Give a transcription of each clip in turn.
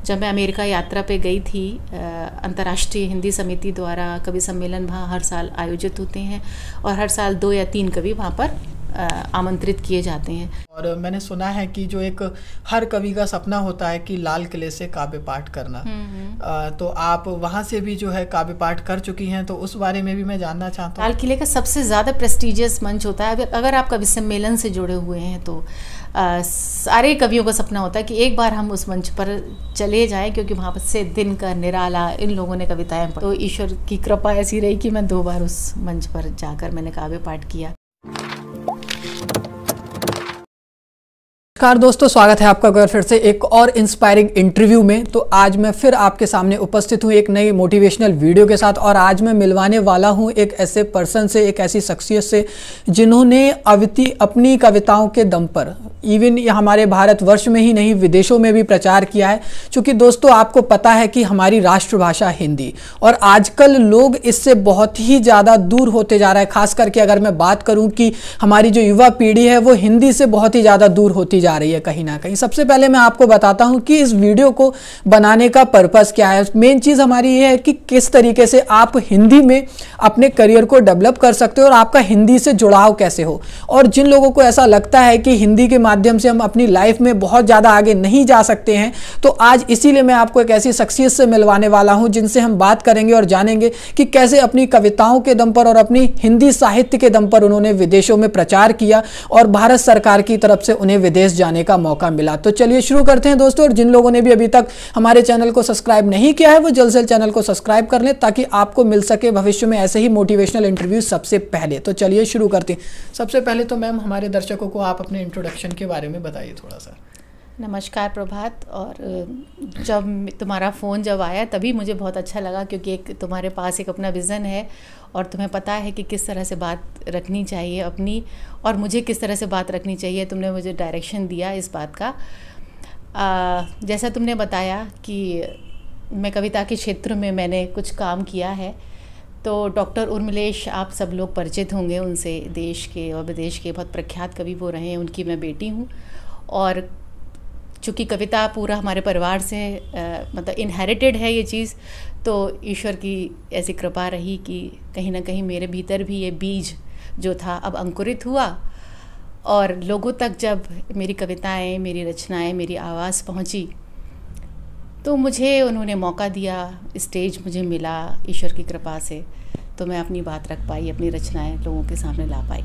जब मैं अमेरिका यात्रा पे गई थी, अंतर्राष्ट्रीय हिंदी समिति द्वारा कवि सम्मेलन वहाँ हर साल आयोजित होते हैं और हर साल 2 या 3 कवि वहाँ पर आमंत्रित किए जाते हैं। और मैंने सुना है कि जो एक हर कवि का सपना होता है कि लाल किले से काव्य पाठ करना, तो आप वहाँ से भी जो है काव्य पाठ कर चुकी हैं, तो उस बारे में भी मैं जानना चाहता हूँ। लाल किले का सबसे ज़्यादा प्रेस्टिजियस मंच होता है। अगर आप कवि सम्मेलन से जुड़े हुए हैं तो सारे कवियों का सपना होता है कि एक बार हम उस मंच पर चले जाएं, क्योंकि वहाँ पर से दिनकर, निराला, इन लोगों ने कविताएं पढ़ी। तो ईश्वर की कृपा ऐसी रही कि मैं 2 बार उस मंच पर जाकर मैंने काव्य पाठ किया। नमस्कार दोस्तों, स्वागत है आपका एक बार फिर से एक और इंस्पायरिंग इंटरव्यू में। तो आज मैं फिर आपके सामने उपस्थित हूँ एक नई मोटिवेशनल वीडियो के साथ, और आज मैं मिलवाने वाला हूँ एक ऐसे पर्सन से, एक ऐसी शख्सियत से जिन्होंने अपनी कविताओं के दम पर इवन हमारे भारतवर्ष में ही नहीं विदेशों में भी प्रचार किया है। क्योंकि दोस्तों आपको पता है कि हमारी राष्ट्रभाषा हिंदी, और आजकल लोग इससे बहुत ही ज़्यादा दूर होते जा रहा है। खास करके अगर मैं बात करूँ कि हमारी जो युवा पीढ़ी है वो हिंदी से बहुत ही ज़्यादा दूर होती जा रही है कहीं ना कहीं। सबसे पहले मैं आपको बताता हूं कि इस वीडियो को बनाने का पर्पस क्या है। मेन चीज हमारी ये है कि किस तरीके से आप हिंदी में अपने करियर को डेवलप कर सकते हो और आपका हिंदी से जुड़ाव कैसे हो। और जिन लोगों को ऐसा लगता है कि हिंदी के माध्यम से हम अपनी लाइफ में बहुत ज्यादा आगे नहीं जा सकते हैं, तो आज इसीलिए मैं आपको एक ऐसी शख्सियत से मिलवाने वाला हूं जिनसे हम बात करेंगे और जानेंगे कि कैसे अपनी कविताओं के दम पर और अपनी हिंदी साहित्य के दम पर उन्होंने विदेशों में प्रचार किया और भारत सरकार की तरफ से उन्हें विदेश जाने का मौका मिला। तो चलिए शुरू करते हैं दोस्तों। और जिन लोगों ने भी अभी तक हमारे चैनल को सब्सक्राइब नहीं किया है वो जल्द से जल्द चैनल को सब्सक्राइब कर लें, ताकि आपको मिल सके भविष्य में ऐसे ही मोटिवेशनल इंटरव्यू सबसे पहले। तो चलिए शुरू करते हैं। सबसे पहले तो मैम हमारे दर्शकों को आप अपने इंट्रोडक्शन के बारे में बताइए थोड़ा सा। नमस्कार प्रभात। और जब तुम्हारा फ़ोन जब आया तभी मुझे बहुत अच्छा लगा, क्योंकि एक तुम्हारे पास एक अपना विज़न है और तुम्हें पता है कि किस तरह से बात रखनी चाहिए अपनी, और मुझे किस तरह से बात रखनी चाहिए। तुमने मुझे डायरेक्शन दिया इस बात का। जैसा तुमने बताया कि मैं कविता के क्षेत्र में मैंने कुछ काम किया है, तो डॉक्टर उर्मिलेश, आप सब लोग परिचित होंगे उनसे, देश के और विदेश के बहुत प्रख्यात कवि वो रहे हैं। उनकी मैं बेटी हूँ, और चूँकि कविता पूरा हमारे परिवार से मतलब इनहेरिटेड है ये चीज़, तो ईश्वर की ऐसी कृपा रही कि कहीं ना कहीं मेरे भीतर भी ये बीज जो था अब अंकुरित हुआ, और लोगों तक जब मेरी कविताएं, मेरी रचनाएं, मेरी आवाज़ पहुंची, तो मुझे उन्होंने मौका दिया, स्टेज मुझे मिला ईश्वर की कृपा से, तो मैं अपनी बात रख पाई, अपनी रचनाएं लोगों के सामने ला पाई।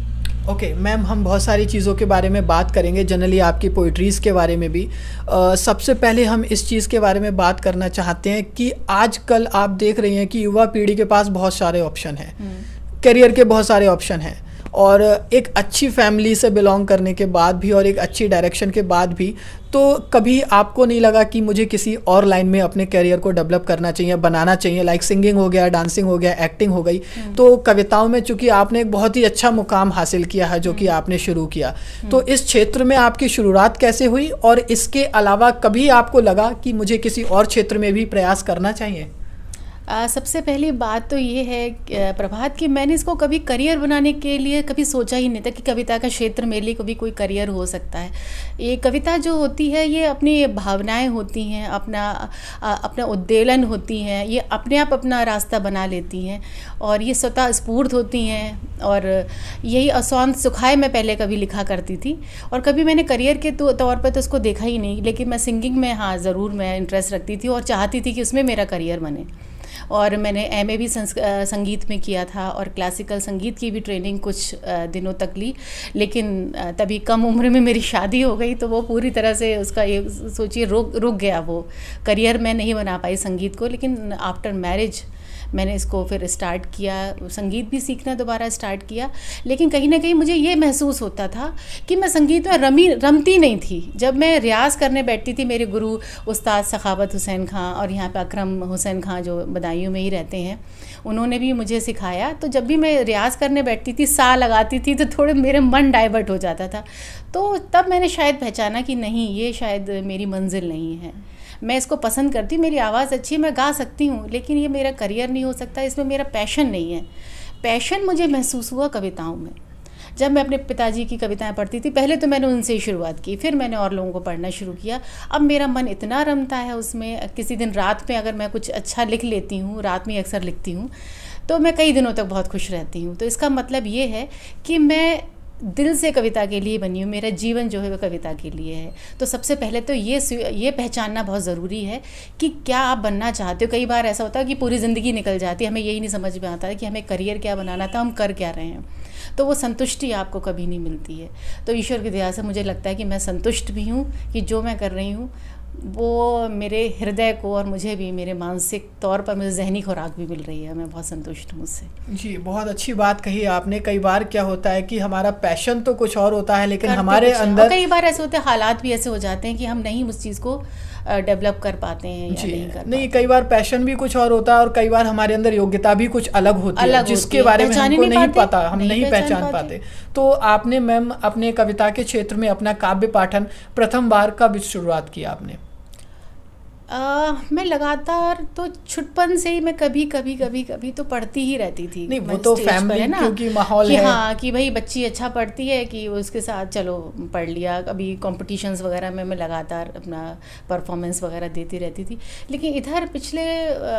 ओके मैम, हम बहुत सारी चीज़ों के बारे में बात करेंगे, जनरली आपकी पोइट्रीज़ के बारे में भी। सबसे पहले हम इस चीज़ के बारे में बात करना चाहते हैं कि आजकल आप देख रही हैं कि युवा पीढ़ी के पास बहुत सारे ऑप्शन हैं, करियर के बहुत सारे ऑप्शन हैं, और एक अच्छी फैमिली से बिलोंग करने के बाद भी और एक अच्छी डायरेक्शन के बाद भी, तो कभी आपको नहीं लगा कि मुझे किसी और लाइन में अपने करियर को डेवलप करना चाहिए, बनाना चाहिए? लाइक सिंगिंग हो गया, डांसिंग हो गया, एक्टिंग हो गई। तो कविताओं में चूंकि आपने एक बहुत ही अच्छा मुकाम हासिल किया है जो कि आपने शुरू किया, तो इस क्षेत्र में आपकी शुरुआत कैसे हुई, और इसके अलावा कभी आपको लगा कि मुझे किसी और क्षेत्र में भी प्रयास करना चाहिए? सबसे पहली बात तो ये है प्रभात कि मैंने इसको कभी करियर बनाने के लिए कभी सोचा ही नहीं था कि कविता का क्षेत्र मेरे लिए कभी कोई करियर हो सकता है। ये कविता जो होती है ये अपनी भावनाएं होती हैं, अपना उद्वेलन होती हैं, ये अपने आप अपना रास्ता बना लेती हैं, और ये स्वतः स्फूर्त होती हैं। और यही असौंत सुखाए मैं पहले कभी लिखा करती थी, और कभी मैंने करियर के तौर पर तो उसको देखा ही नहीं। लेकिन मैं सिंगिंग में हाँ ज़रूर मैं इंटरेस्ट रखती थी और चाहती थी कि उसमें मेरा करियर बने। और मैंने एमए भी संगीत में किया था, और क्लासिकल संगीत की भी ट्रेनिंग कुछ दिनों तक ली। लेकिन तभी कम उम्र में मेरी शादी हो गई, तो वो पूरी तरह से उसका ये सोचिए रुक गया, वो करियर मैं नहीं बना पाई संगीत को। लेकिन आफ्टर मैरिज मैंने इसको फिर स्टार्ट किया, संगीत भी सीखना दोबारा स्टार्ट किया। लेकिन कहीं ना कहीं मुझे ये महसूस होता था कि मैं संगीत में रमती नहीं थी। जब मैं रियाज़ करने बैठती थी, मेरे गुरु उस्ताद सखावत हुसैन खां और यहाँ पे अकरम हुसैन खां जो बदायूं में ही रहते हैं, उन्होंने भी मुझे सिखाया। तो जब भी मैं रियाज़ करने बैठती थी, सा लगाती थी, तो थोड़े मेरे मन डाइवर्ट हो जाता था। तो तब मैंने शायद पहचाना कि नहीं, ये शायद मेरी मंजिल नहीं है। मैं इसको पसंद करती हूँ, मेरी आवाज़ अच्छी है, मैं गा सकती हूँ, लेकिन ये मेरा करियर नहीं हो सकता, इसमें मेरा पैशन नहीं है। पैशन मुझे महसूस हुआ कविताओं में। जब मैं अपने पिताजी की कविताएं पढ़ती थी, पहले तो मैंने उनसे ही शुरुआत की, फिर मैंने और लोगों को पढ़ना शुरू किया। अब मेरा मन इतना रमता है उसमें, किसी दिन रात में अगर मैं कुछ अच्छा लिख लेती हूँ, रात में अक्सर लिखती हूँ, तो मैं कई दिनों तक बहुत खुश रहती हूँ। तो इसका मतलब ये है कि मैं दिल से कविता के लिए बनी हूँ, मेरा जीवन जो है वो कविता के लिए है। तो सबसे पहले तो ये पहचानना बहुत ज़रूरी है कि क्या आप बनना चाहते हो। कई बार ऐसा होता है कि पूरी ज़िंदगी निकल जाती है, हमें यही नहीं समझ में आता है कि हमें करियर क्या बनाना था, हम कर क्या रहे हैं, तो वो संतुष्टि आपको कभी नहीं मिलती है। तो ईश्वर की दया से मुझे लगता है कि मैं संतुष्ट भी हूँ कि जो मैं कर रही हूँ वो मेरे हृदय को और मुझे भी मेरे मानसिक तौर पर मुझे जहनी खुराक भी मिल रही है। मैं बहुत संतुष्ट हूँ उससे। जी, बहुत अच्छी बात कही आपने। कई बार क्या होता है कि हमारा पैशन तो कुछ और होता है, लेकिन हमारे अंदर कई बार ऐसे होते हैं, हालात भी ऐसे हो जाते हैं कि हम नहीं उस चीज़ को डेवलप कर पाते हैं या नहीं कर नहीं, कई बार पैशन भी कुछ और होता है और कई बार हमारे अंदर योग्यता भी कुछ अलग होती है, जिसके बारे में हमको नहीं पता, हम नहीं पहचान पाते। तो आपने मैम अपने कविता के क्षेत्र में अपना काव्य पाठन प्रथम बार कब शुरुआत की आपने? मैं लगातार तो छुटपन से ही मैं कभी तो पढ़ती ही रहती थी। नहीं, वो तो फैमिली है ना, क्योंकि माहौल है। हाँ, कि भाई बच्ची अच्छा पढ़ती है कि उसके साथ चलो पढ़ लिया। कभी कॉम्पिटिशन्स वगैरह में मैं लगातार अपना परफॉर्मेंस वगैरह देती रहती थी। लेकिन इधर पिछले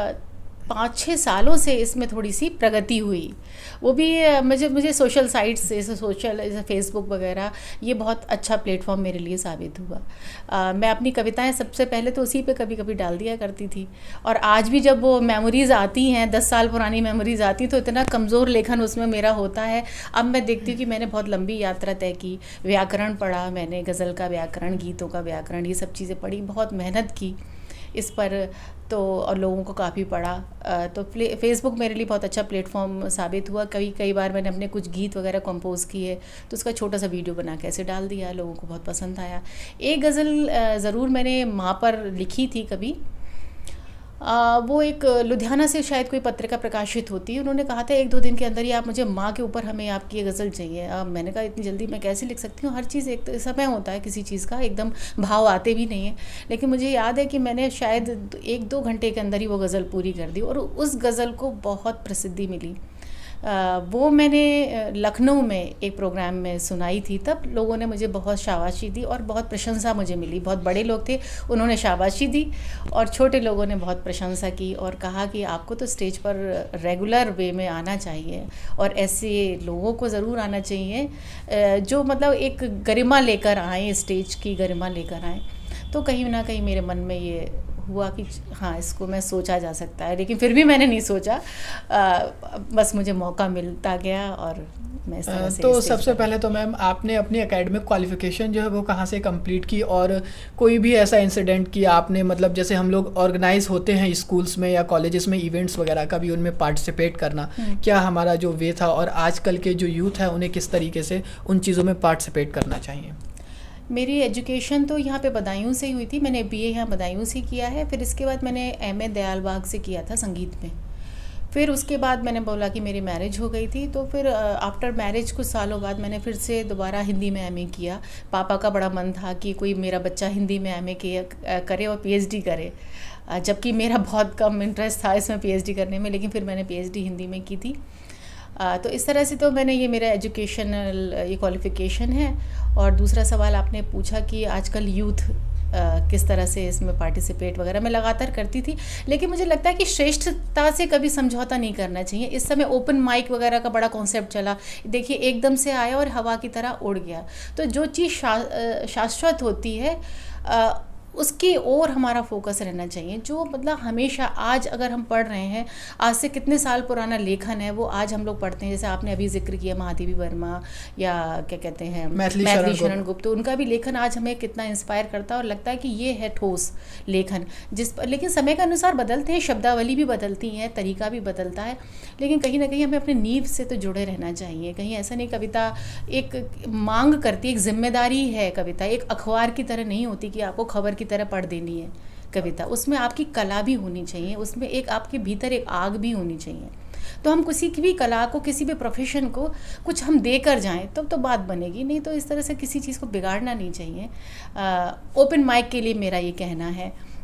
5-6 सालों से इसमें थोड़ी सी प्रगति हुई। वो भी मुझे सोशल साइट्स जैसे फेसबुक वगैरह, ये बहुत अच्छा प्लेटफॉर्म मेरे लिए साबित हुआ। मैं अपनी कविताएं सबसे पहले तो उसी पे कभी कभी डाल दिया करती थी, और आज भी जब वो मेमोरीज़ आती हैं, 10 साल पुरानी मेमोरीज़ आती, तो इतना कमज़ोर लेखन उसमें मेरा होता है। अब मैं देखती हूँ कि मैंने बहुत लंबी यात्रा तय की, व्याकरण पढ़ा मैंने, गज़ल का व्याकरण, गीतों का व्याकरण, ये सब चीज़ें पढ़ी, बहुत मेहनत की इस पर, तो और लोगों को काफ़ी पढ़ा। तो फेसबुक मेरे लिए बहुत अच्छा प्लेटफॉर्म साबित हुआ। कई बार मैंने अपने कुछ गीत वगैरह कंपोज किए, तो उसका छोटा सा वीडियो बना के ऐसे डाल दिया, लोगों को बहुत पसंद आया। एक गज़ल ज़रूर मैंने माँ पर लिखी थी कभी। वो एक लुधियाना से शायद कोई पत्रिका प्रकाशित होती है, उन्होंने कहा था 1-2 दिन के अंदर ही आप मुझे माँ के ऊपर, हमें आपकी ये गज़ल चाहिए। मैंने कहा इतनी जल्दी मैं कैसे लिख सकती हूँ, हर चीज़ एक समय होता है किसी चीज़ का, एकदम भाव आते भी नहीं है। लेकिन मुझे याद है कि मैंने शायद 1-2 घंटे के अंदर ही वो गज़ल पूरी कर दी, और उस गज़ल को बहुत प्रसिद्धि मिली। वो मैंने लखनऊ में एक प्रोग्राम में सुनाई थी, तब लोगों ने मुझे बहुत शाबाशी दी और बहुत प्रशंसा मुझे मिली। बहुत बड़े लोग थे, उन्होंने शाबाशी दी, और छोटे लोगों ने बहुत प्रशंसा की और कहा कि आपको तो स्टेज पर रेगुलर वे में आना चाहिए, और ऐसे लोगों को ज़रूर आना चाहिए जो मतलब एक गरिमा लेकर आएँ, स्टेज की गरिमा लेकर आएँ। तो कहीं ना कहीं मेरे मन में ये हुआ कि हाँ, इसको मैं सोचा जा सकता है, लेकिन फिर भी मैंने नहीं सोचा। बस मुझे मौका मिलता गया और मैं इस तरह से। तो सबसे पहले तो मैम आपने अपनी एकेडमिक क्वालिफिकेशन जो है वो कहाँ से कंप्लीट की, और कोई भी ऐसा इंसिडेंट किया आपने, मतलब जैसे हम लोग ऑर्गेनाइज होते हैं स्कूल्स में या कॉलेजेस में इवेंट्स वगैरह, कभी उनमें पार्टिसिपेट करना, क्या हमारा जो वे था, और आजकल के जो यूथ है उन्हें किस तरीके से उन चीज़ों में पार्टिसिपेट करना चाहिए? मेरी एजुकेशन तो यहाँ पे बदायूं से ही हुई थी। मैंने बीए यहाँ बदायूं से किया है, फिर इसके बाद मैंने एमए दयालबाग से किया था संगीत में। फिर उसके बाद मैंने बोला कि मेरी मैरिज हो गई थी, तो फिर आफ्टर मैरिज कुछ सालों बाद मैंने फिर से दोबारा हिंदी में एमए किया। पापा का बड़ा मन था कि कोई मेरा बच्चा हिंदी में एमए करे और पीएचडी करे, जबकि मेरा बहुत कम इंटरेस्ट था इसमें पीएचडी करने में, लेकिन फिर मैंने पीएचडी हिंदी में की थी। तो इस तरह से तो मैंने, ये मेरा एजुकेशनल ये क्वालिफ़िकेशन है। और दूसरा सवाल आपने पूछा कि आजकल यूथ किस तरह से इसमें पार्टिसिपेट वगैरह, मैं लगातार करती थी, लेकिन मुझे लगता है कि श्रेष्ठता से कभी समझौता नहीं करना चाहिए। इस समय ओपन माइक वगैरह का बड़ा कॉन्सेप्ट चला, देखिए एकदम से आया और हवा की तरह उड़ गया। तो जो चीज़ शाश्वत होती है उसकी ओर हमारा फोकस रहना चाहिए। जो मतलब हमेशा, आज अगर हम पढ़ रहे हैं, आज से कितने साल पुराना लेखन है वो आज हम लोग पढ़ते हैं। जैसे आपने अभी जिक्र किया महादेवी वर्मा या क्या कहते हैं मैथिली शरण गुप्त, तो उनका भी लेखन आज हमें कितना इंस्पायर करता है और लगता है कि ये है ठोस लेखन जिस पर, लेकिन समय के अनुसार बदलते हैं, शब्दावली भी बदलती है, तरीका भी बदलता है, लेकिन कहीं ना कहीं हमें अपने नींव से तो जुड़े रहना चाहिए। कहीं ऐसा नहीं, कविता एक मांग करती है, एक जिम्मेदारी है। कविता एक अखबार की तरह नहीं होती कि आपको खबर की तरह पढ़ देनी है कविता, उसमें आपकी कला भी होनी चाहिए, उसमें एक आपके भीतर एक आग भी होनी चाहिए। तो हम किसी की भी कला को, किसी भी प्रोफेशन को कुछ हम देकर जाएं तब तो बात बनेगी, नहीं तो इस तरह से किसी चीज़ को बिगाड़ना नहीं चाहिए। ओपन माइक के लिए मेरा ये कहना है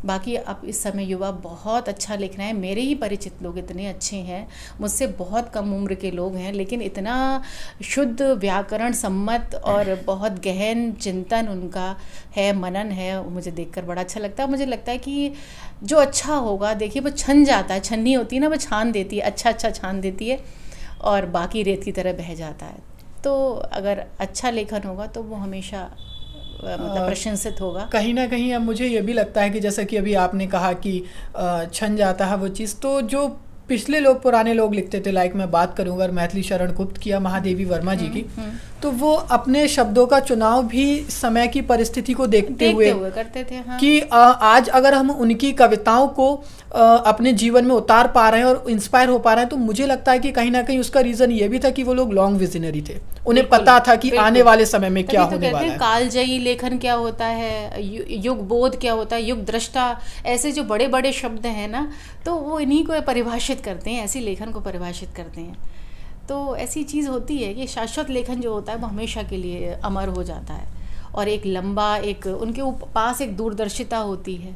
बाकी अब इस समय युवा बहुत अच्छा लिख रहे हैं, मेरे ही परिचित लोग इतने अच्छे हैं, मुझसे बहुत कम उम्र के लोग हैं, लेकिन इतना शुद्ध व्याकरण सम्मत और बहुत गहन चिंतन उनका है, मनन है, मुझे देखकर बड़ा अच्छा लगता है। मुझे लगता है कि जो अच्छा होगा, देखिए वो छन जाता है, छन्नी होती है ना, वो छान देती है, अच्छा छान देती है और बाकी रेत की तरह बह जाता है। तो अगर अच्छा लेखन होगा तो वो हमेशा मतलब प्रशंसित होगा। कहीं ना कहीं अब मुझे ये भी लगता है कि जैसा कि अभी आपने कहा कि छन जाता है वो चीज़, तो जो पिछले लोग, पुराने लोग लिखते थे, लाइक मैं बात करूँ अगर मैथिली शरण गुप्त की या महादेवी वर्मा जी की, तो वो अपने शब्दों का चुनाव भी समय की परिस्थिति को देखते हुए करते थे। हाँ। कि आज अगर हम उनकी कविताओं को अपने जीवन में उतार पा रहे हैं और इंस्पायर हो पा रहे हैं, तो मुझे लगता है कि कहीं ना कहीं उसका रीज़न ये भी था कि वो लोग लॉन्ग विजनरी थे, उन्हें पता था कि आने वाले समय में क्या होने वाला है। कालजयी लेखन क्या होता है, युग बोध क्या होता है, युग दृष्टा, ऐसे जो बड़े बड़े शब्द हैं ना, तो वो इन्हीं को परिभाषित करते हैं, ऐसी लेखन को परिभाषित करते हैं। तो ऐसी चीज़ होती है कि शाश्वत लेखन जो होता है वो हमेशा के लिए अमर हो जाता है और एक लंबा, एक उनके पास एक दूरदर्शिता होती है।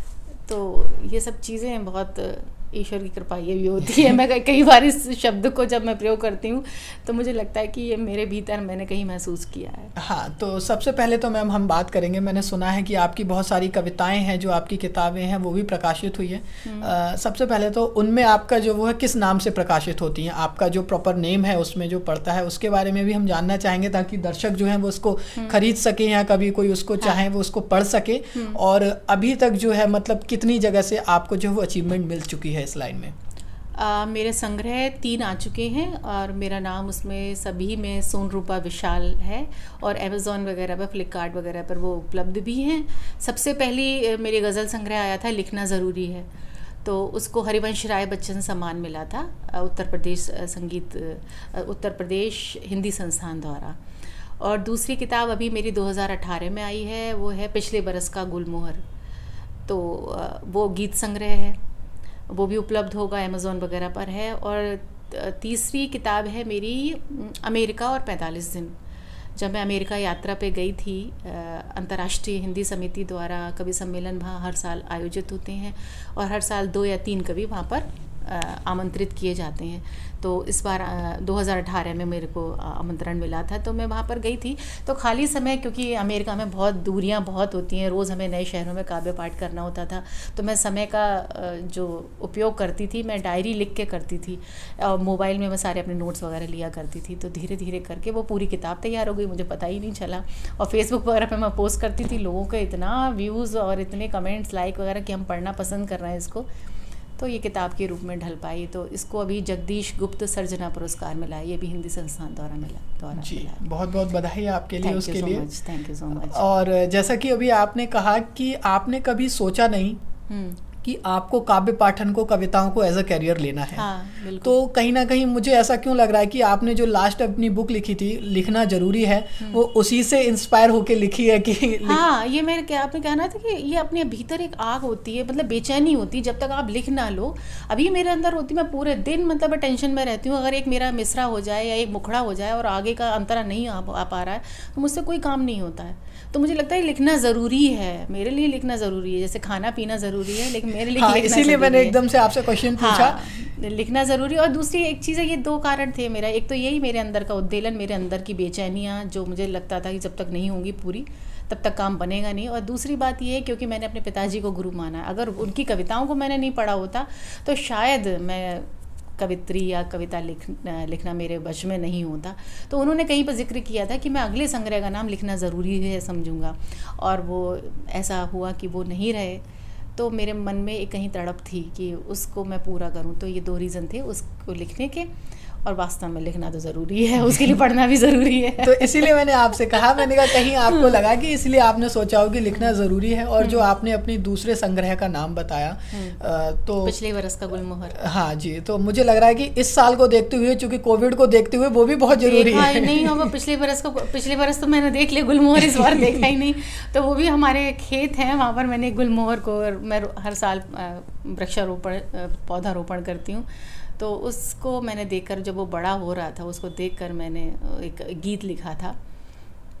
तो ये सब चीज़ें बहुत ईश्वर की कृपा ये भी होती है। मैं कई बार इस शब्द को जब मैं प्रयोग करती हूँ तो मुझे लगता है कि ये मेरे भीतर मैंने कहीं महसूस किया है। हाँ, तो सबसे पहले तो मैम हम बात करेंगे, मैंने सुना है कि आपकी बहुत सारी कविताएं हैं, जो आपकी किताबें हैं वो भी प्रकाशित हुई है। सबसे पहले तो उनमें आपका जो वो है किस नाम से प्रकाशित होती हैं, आपका जो प्रॉपर नेम है उसमें जो पड़ता है, उसके बारे में भी हम जानना चाहेंगे ताकि दर्शक जो हैं वो उसको खरीद सकें या कभी कोई उसको चाहे वो उसको पढ़ सके। और अभी तक जो है मतलब कितनी जगह से आपको जो वो अचीवमेंट मिल चुकी है इस लाइन में? मेरे संग्रह 3 आ चुके हैं और मेरा नाम उसमें सभी में सोनरूपा विशाल है और अमेज़ॉन वगैरह पर, फ्लिपकार्ट वगैरह पर वो उपलब्ध भी हैं। सबसे पहली मेरी गज़ल संग्रह आया था लिखना ज़रूरी है, तो उसको हरिवंश राय बच्चन सम्मान मिला था उत्तर प्रदेश हिंदी संस्थान द्वारा। और दूसरी किताब अभी मेरी 2018 में आई है, वो है पिछले बरस का गुलमोहर, तो वो गीत संग्रह है, वो भी उपलब्ध होगा, अमेज़ॉन वगैरह पर है। और तीसरी किताब है मेरी अमेरिका और 45 दिन। जब मैं अमेरिका यात्रा पे गई थी, अंतर्राष्ट्रीय हिंदी समिति द्वारा कवि सम्मेलन वहाँ हर साल आयोजित होते हैं और हर साल 2 या 3 कवि वहाँ पर आमंत्रित किए जाते हैं। तो इस बार 2018 में मेरे को आमंत्रण मिला था, तो मैं वहाँ पर गई थी। तो खाली समय, क्योंकि अमेरिका में बहुत दूरियाँ बहुत होती हैं, रोज़ हमें नए शहरों में काव्य पाठ करना होता था, तो मैं समय का जो उपयोग करती थी, मैं डायरी लिख के करती थी और मोबाइल में मैं सारे अपने नोट्स वगैरह लिया करती थी। तो धीरे धीरे करके वो पूरी किताब तैयार हो गई, मुझे पता ही नहीं चला। और फेसबुक वगैरह पर मैं पोस्ट करती थी, लोगों के इतना व्यूज़ और इतने कमेंट्स, लाइक वगैरह कि हम पढ़ना पसंद कर रहे हैं इसको, तो ये किताब के रूप में ढल पाई। तो इसको अभी जगदीश गुप्त सर्जना पुरस्कार मिला है, ये भी हिंदी संस्थान द्वारा मिला जी। बहुत बहुत बधाई आपके लिए, उसके लिए थैंक यू सो मच। और जैसा कि अभी आपने कहा कि आपने कभी सोचा नहीं कि आपको काव्य पाठन को, कविताओं को एज अ कैरियर लेना है। हाँ, तो कहीं ना कहीं मुझे ऐसा क्यों लग रहा है कि आपने जो लास्ट अपनी बुक लिखी थी लिखना ज़रूरी है, वो उसी से इंस्पायर होके लिखी है कि हाँ, ये मेरे आपने कहना था कि ये अपने भीतर एक आग होती है, मतलब बेचैनी होती है जब तक आप लिख ना लो। अभी मेरे अंदर होती, मैं पूरे दिन मतलब टेंशन में रहती हूँ, अगर एक मेरा मिसरा हो जाए या एक मुखड़ा हो जाए और आगे का अंतरा नहीं आ पा रहा है तो मुझसे कोई काम नहीं होता है। तो मुझे लगता है लिखना ज़रूरी है, मेरे लिए लिखना ज़रूरी है, जैसे खाना पीना ज़रूरी है, लेकिन मेरे लिए इसीलिए मैंने एकदम से आपसे क्वेश्चन पूछा। लिखना ज़रूरी। और दूसरी एक चीज़ है, ये 2 कारण थे मेरा, एक तो यही मेरे अंदर का उद्वेलन, मेरे अंदर की बेचैनियाँ, जो मुझे लगता था कि जब तक नहीं होंगी पूरी तब तक काम बनेगा नहीं। और दूसरी बात ये है क्योंकि मैंने अपने पिताजी को गुरु माना है, अगर उनकी कविताओं को मैंने नहीं पढ़ा होता तो शायद मैं कवित्री या कविता लिखना मेरे वश में नहीं होता। तो उन्होंने कहीं पर जिक्र किया था कि मैं अगले संग्रह का नाम लिखना ज़रूरी है समझूंगा, और वो ऐसा हुआ कि वो नहीं रहे। तो मेरे मन में एक कहीं तड़प थी कि उसको मैं पूरा करूं। तो ये 2 रीज़न थे उसको लिखने के, और वास्तव में लिखना तो ज़रूरी है, उसके लिए पढ़ना भी ज़रूरी है। तो इसीलिए मैंने आपसे कहा, मैंने कहा कहीं आपको लगा कि इसलिए आपने सोचा हो कि लिखना ज़रूरी है। और जो आपने अपनी दूसरे संग्रह का नाम बताया, तो पिछले बरस का गुलमोहर, हाँ जी, तो मुझे लग रहा है कि इस साल को देखते हुए, चूंकि कोविड को देखते हुए, वो भी बहुत जरूरी है। नहीं होगा पिछले बरस तो मैंने देख लिया गुलमोहर, इस बार देखा ही नहीं। तो वो भी हमारे खेत हैं, वहाँ पर मैंने गुलमोहर को, मैं हर साल वृक्षारोपण, पौधारोपण करती हूँ, तो उसको मैंने देखकर, जब वो बड़ा हो रहा था उसको देखकर मैंने एक गीत लिखा था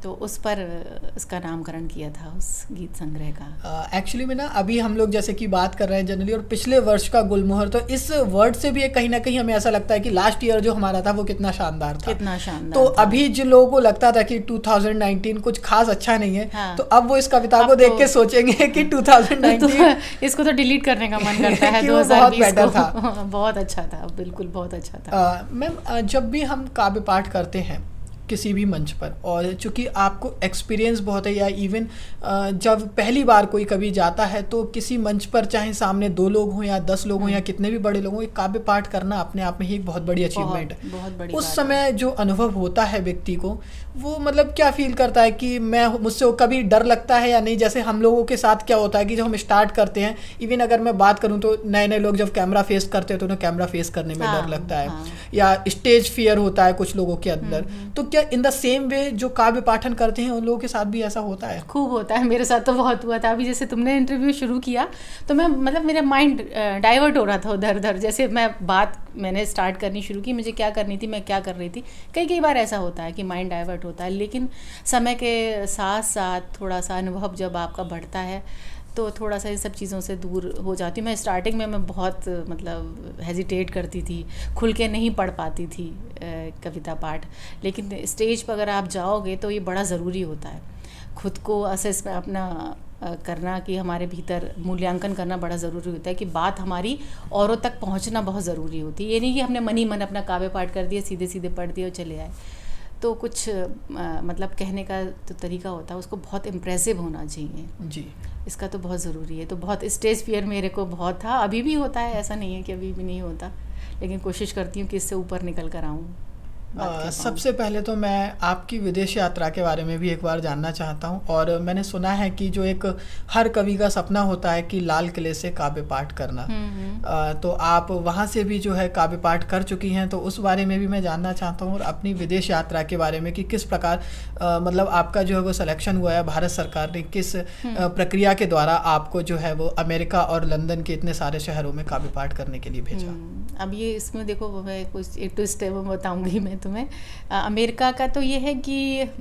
तो उस पर इसका नामकरण किया था, उस गीत संग्रह का। एक्चुअली में ना अभी हम लोग जैसे कि बात कर रहे हैं जनरली, और पिछले वर्ष का गुलमोहर, तो इस वर्ड से भी कहीं ना कहीं हमें ऐसा लगता है कि लास्ट ईयर जो हमारा था वो कितना शानदार था, कितना शानदार तो था। अभी जिन लोगों को लगता था कि 2019 कुछ खास अच्छा नहीं है, हाँ। तो अब वो इस कविता को देख के सोचेंगे कि 2019 इसको तो डिलीट करने का मन करता है। कि वो बहुत 2020 बेटर था। बहुत अच्छा था, बिल्कुल बहुत अच्छा था। मैम, जब भी हम काव्य पाठ करते हैं किसी भी मंच पर, और चूंकि आपको एक्सपीरियंस बहुत है, या इवन जब पहली बार कोई कभी जाता है तो किसी मंच पर चाहे सामने 2 लोग हों या 10 लोग हों या कितने भी बड़े लोग हों, एक काव्य पाठ करना अपने आप में ही एक बहुत बड़ी अचीवमेंट है। बहुत बड़ी उस समय जो अनुभव होता है व्यक्ति को, वो मतलब क्या फील करता है कि मुझसे कभी डर लगता है या नहीं? जैसे हम लोगों के साथ क्या होता है कि जब हम स्टार्ट करते हैं, इवन अगर मैं बात करूं तो नए नए लोग जब कैमरा फेस करते हैं तो उन्हें कैमरा फेस करने में डर लगता है, या स्टेज फियर होता है कुछ लोगों के अंदर। तो क्या इन द सेम वे जो काव्य पाठन करते हैं उन लोगों के साथ भी ऐसा होता है? खूब होता है, मेरे साथ तो बहुत हुआ था। अभी जैसे तुमने इंटरव्यू शुरू किया तो मैं मतलब मेरा माइंड डाइवर्ट हो रहा था उधर उधर। जैसे मैंने स्टार्ट करनी शुरू की, मुझे क्या करनी थी, मैं क्या कर रही थी, कई बार ऐसा होता है कि माइंड डाइवर्ट होता है। लेकिन समय के साथ साथ थोड़ा सा अनुभव जब आपका बढ़ता है तो थोड़ा सा इन सब चीज़ों से दूर हो जाती हूँ। मैं स्टार्टिंग में मैं बहुत मतलब हेजिटेट करती थी, खुल के नहीं पढ़ पाती थी कविता पाठ। लेकिन स्टेज पर अगर आप जाओगे तो ये बड़ा ज़रूरी होता है, खुद को असेस में अपना करना, कि हमारे भीतर मूल्यांकन करना बड़ा ज़रूरी होता है, कि बात हमारी औरों तक पहुंचना बहुत ज़रूरी होती है। ये नहीं कि हमने मन ही मन अपना काव्य पाठ कर दिया, सीधे सीधे पढ़ दिया और चले आए। तो कुछ मतलब कहने का तो तरीका होता है, उसको बहुत इम्प्रेसिव होना चाहिए जी, इसका तो बहुत ज़रूरी है। तो बहुत स्टेज फियर मेरे को बहुत था, अभी भी होता है, ऐसा नहीं है कि अभी भी नहीं होता, लेकिन कोशिश करती हूँ कि इससे ऊपर निकल कर आऊँ। सबसे पहले तो मैं आपकी विदेश यात्रा के बारे में भी एक बार जानना चाहता हूं। और मैंने सुना है कि जो एक हर कवि का सपना होता है कि लाल किले से काव्य पाठ करना, तो आप वहां से भी जो है काव्य पाठ कर चुकी हैं, तो उस बारे में भी मैं जानना चाहता हूं। और अपनी विदेश यात्रा के बारे में कि किस प्रकार मतलब आपका जो है वो सिलेक्शन हुआ है, भारत सरकार ने किस प्रक्रिया के द्वारा आपको जो है वो अमेरिका और लंदन के इतने सारे शहरों में काव्य पाठ करने के लिए भेजा। अब ये इसमें देखो, मैं कुछ एक ट्विस्ट बताऊंगी मैं तुम्हें। अमेरिका का तो ये है कि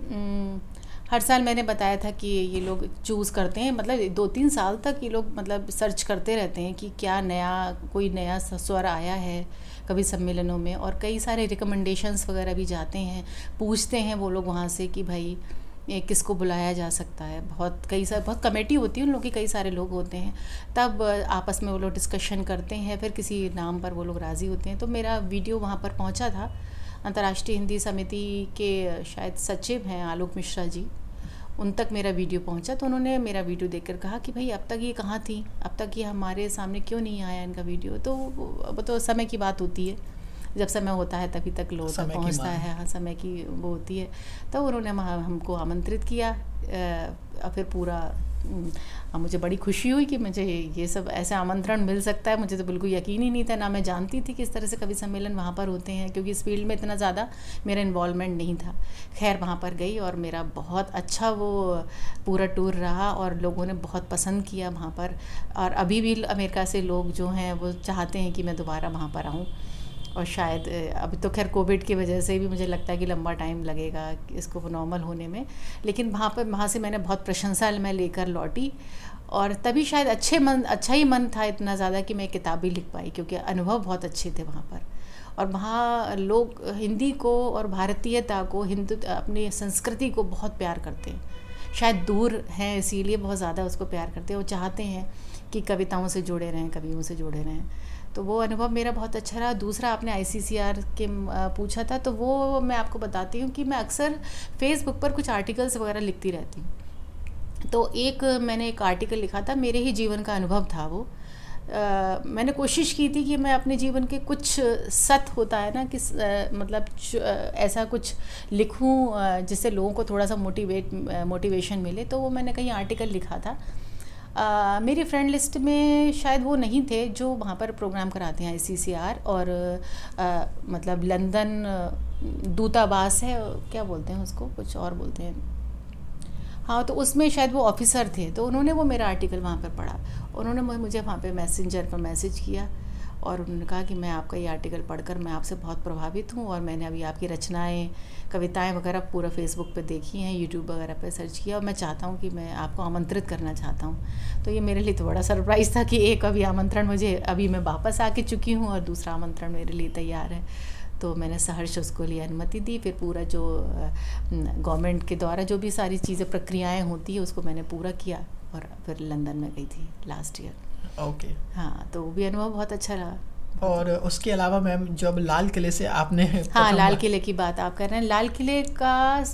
हर साल मैंने बताया था कि ये लोग चूज़ करते हैं, मतलब 2-3 साल तक ये लोग मतलब सर्च करते रहते हैं कि क्या कोई नया स्वर आया है कवि सम्मेलनों में। और कई सारे रिकमेंडेशंस वगैरह भी जाते हैं, पूछते हैं वो लोग वहाँ से कि भाई किसको बुलाया जा सकता है। बहुत कमेटी होती है उन लोग की, कई सारे लोग होते हैं, तब आपस में वो लोग डिस्कशन करते हैं, फिर किसी नाम पर वो लोग राज़ी होते हैं। तो मेरा वीडियो वहाँ पर पहुँचा था, अंतर्राष्ट्रीय हिंदी समिति के शायद सचिव हैं आलोक मिश्रा जी, उन तक मेरा वीडियो पहुंचा। तो उन्होंने मेरा वीडियो देखकर कहा कि भाई अब तक ये कहाँ थी, अब तक ये हमारे सामने क्यों नहीं आया इनका वीडियो। तो वो तो समय की बात होती है, जब समय होता है तभी तक लोग तक पहुँचता है। हाँ, समय की वो होती है। तो उन्होंने हमको आमंत्रित किया, फिर पूरा मुझे बड़ी खुशी हुई कि मुझे ये सब ऐसे आमंत्रण मिल सकता है। मुझे तो बिल्कुल यकीन ही नहीं था, ना मैं जानती थी कि इस तरह से कवि सम्मेलन वहाँ पर होते हैं, क्योंकि इस फील्ड में इतना ज़्यादा मेरा इन्वॉल्वमेंट नहीं था। खैर वहाँ पर गई और मेरा बहुत अच्छा वो पूरा टूर रहा और लोगों ने बहुत पसंद किया वहाँ पर। और अभी भी अमेरिका से लोग जो हैं वो चाहते हैं कि मैं दोबारा वहाँ पर आऊँ। और शायद अभी तो खैर कोविड की वजह से भी मुझे लगता है कि लंबा टाइम लगेगा इसको नॉर्मल होने में, लेकिन वहाँ से मैंने बहुत प्रशंसा मैं लेकर लौटी। और तभी शायद अच्छा ही मन था इतना ज़्यादा कि मैं किताब भी लिख पाई, क्योंकि अनुभव बहुत अच्छे थे वहाँ पर। और वहाँ लोग हिंदी को और भारतीयता को, अपनी संस्कृति को बहुत प्यार करते हैं। शायद दूर हैं इसीलिए बहुत ज़्यादा उसको प्यार करते हैं। वो चाहते हैं कि कविताओं से जुड़े रहें, कवियों से जुड़े रहें। तो वो अनुभव मेरा बहुत अच्छा रहा। दूसरा आपने ICCR के पूछा था, तो वो मैं आपको बताती हूँ कि मैं अक्सर फेसबुक पर कुछ आर्टिकल्स वगैरह लिखती रहती हूँ। तो मैंने एक आर्टिकल लिखा था, मेरे ही जीवन का अनुभव था वो। मैंने कोशिश की थी कि मैं अपने जीवन के कुछ होता है ना कि मतलब ऐसा कुछ लिखूं जिससे लोगों को थोड़ा सा मोटिवेशन मिले। तो वो मैंने कहीं आर्टिकल लिखा था। मेरी फ्रेंड लिस्ट में शायद वो नहीं थे जो वहाँ पर प्रोग्राम कराते हैं ICCR, और मतलब लंदन दूतावास है, क्या बोलते हैं उसको, कुछ और बोलते हैं, हाँ, तो उसमें शायद वो ऑफिसर थे। तो उन्होंने वो मेरा आर्टिकल वहाँ पर पढ़ा, उन्होंने मुझे वहाँ पे मैसेंजर पर मैसेज किया और उन्होंने कहा कि मैं आपका ये आर्टिकल पढ़कर मैं आपसे बहुत प्रभावित हूँ, और मैंने अभी आपकी रचनाएं, कविताएं वगैरह पूरा फेसबुक पे देखी हैं, यूट्यूब वगैरह पे सर्च किया, और मैं चाहता हूँ कि मैं आपको आमंत्रित करना चाहता हूँ। तो ये मेरे लिए तो बड़ा सरप्राइज़ था कि एक अभी आमंत्रण मुझे, अभी मैं वापस आके चुकी हूँ और दूसरा आमंत्रण मेरे लिए तैयार है। तो मैंने सहर्ष उसको लिए अनुमति दी। फिर पूरा जो गवर्नमेंट के द्वारा जो भी सारी चीज़ें प्रक्रियाएं होती है उसको मैंने पूरा किया, और फिर लंदन में गई थी लास्ट ईयर। ओके। हाँ, तो वो भी अनुभव बहुत अच्छा रहा। और उसके अलावा मैम जब लाल किले से आपने, हाँ, लाल किले की बात आप कर रहे हैं। लाल किले का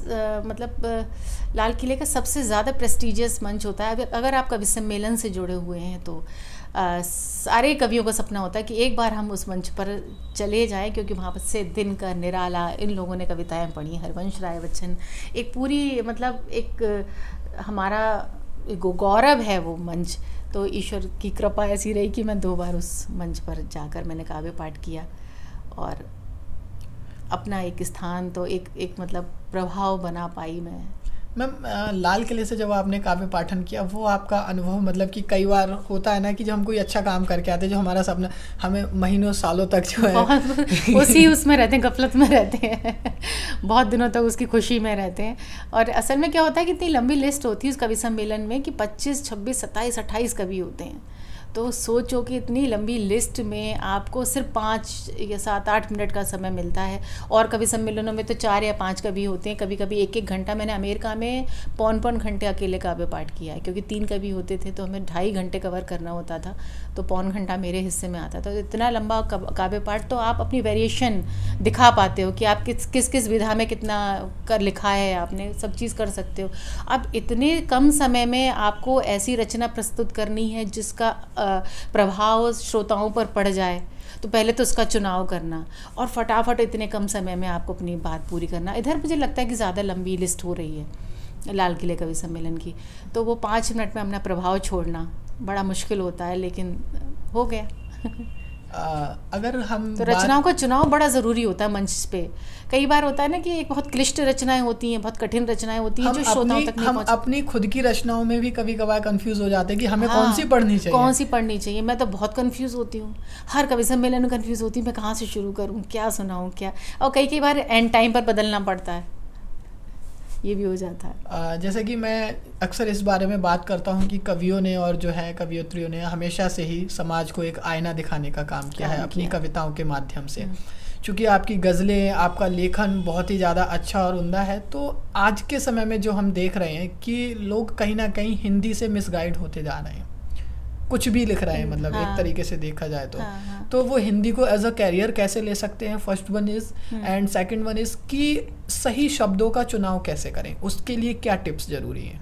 लाल किले का सबसे ज़्यादा प्रेस्टिजियस मंच होता है। अगर आप कवि सम्मेलन से जुड़े हुए हैं तो सारे कवियों का सपना होता है कि एक बार हम उस मंच पर चले जाएं, क्योंकि वहाँ पर से दिनकर, निराला, इन लोगों ने कविताएं पढ़ी, हरवंश राय बच्चन, एक पूरी मतलब एक हमारा एक गौरव है वो मंच। तो ईश्वर की कृपा ऐसी रही कि मैं 2 बार उस मंच पर जाकर मैंने काव्य पाठ किया, और अपना एक स्थान तो एक मतलब प्रभाव बना पाई मैं। मैम लाल किले से जब आपने काव्य पाठन किया, वो आपका अनुभव, मतलब कि कई बार होता है ना कि जब हम कोई अच्छा काम करके आते हैं, जो हमारा सपना, हमें महीनों सालों तक जो है उसी उसमें रहते हैं, गफलत में रहते हैं बहुत दिनों तक उसकी खुशी में रहते हैं। और असल में क्या होता है कि इतनी लंबी लिस्ट होती है उस कवि सम्मेलन में कि 25, 26, 27, 28 कवि होते हैं। तो सोचो कि इतनी लंबी लिस्ट में आपको सिर्फ 5 या 7-8 मिनट का समय मिलता है, और कवि सम्मेलनों में तो 4 या 5 कवि होते हैं, कभी कभी 1-1 घंटा। मैंने अमेरिका में 5-5 घंटे अकेले काव्य पाठ किया है, क्योंकि 3 कवि होते थे तो हमें 2.5 घंटे कवर करना होता था, तो 5 घंटा मेरे हिस्से में आता था। तो इतना लंबा काव्य पाठ, तो आप अपनी वेरिएशन दिखा पाते हो कि आप किस किस विधा में कितना कर लिखा है आपने, सब चीज़ कर सकते हो। अब इतने कम समय में आपको ऐसी रचना प्रस्तुत करनी है जिसका प्रभाव श्रोताओं पर पड़ जाए, तो पहले तो उसका चुनाव करना, और फटाफट इतने कम समय में आपको अपनी बात पूरी करना। इधर मुझे लगता है कि ज़्यादा लंबी लिस्ट हो रही है लाल किले कवि सम्मेलन की, तो वो 5 मिनट में अपना प्रभाव छोड़ना बड़ा मुश्किल होता है, लेकिन हो गया। अगर हम तो रचनाओं का चुनाव बड़ा ज़रूरी होता है मंच पे। कई बार होता है ना कि एक बहुत क्लिष्ट रचनाएं होती हैं, बहुत कठिन रचनाएं होती हैं जो श्रोताओं तक नहीं पहुंचती। हम अपनी खुद की रचनाओं में भी कभी कभार कंफ्यूज हो जाते हैं कि हमें कौन सी पढ़नी चाहिए, कौन सी पढ़नी चाहिए। मैं तो बहुत कंफ्यूज होती हूँ, हर कवि सम्मेलन में कंफ्यूज होती हूँ, मैं कहाँ से शुरू करूँ, क्या सुनाऊँ, क्या। और कई बार एंड टाइम पर बदलना पड़ता है, ये भी हो जाता है। जैसे कि मैं अक्सर इस बारे में बात करता हूँ कि कवियों ने और जो है कवियत्रियों ने हमेशा से ही समाज को एक आईना दिखाने का काम किया है अपनी कविताओं के माध्यम से। चूँकि आपकी गज़लें, आपका लेखन बहुत ही ज़्यादा अच्छा और उम्दा है, तो आज के समय में जो हम देख रहे हैं कि लोग कहीं ना कहीं हिंदी से मिसगाइड होते जा रहे हैं, कुछ भी लिख रहे हैं, मतलब एक तरीके से देखा जाए तो वो हिंदी को एज अ कैरियर कैसे ले सकते हैं, first one is, and second one is कि सही शब्दों का चुनाव कैसे करें, उसके लिए क्या टिप्स ज़रूरी हैं?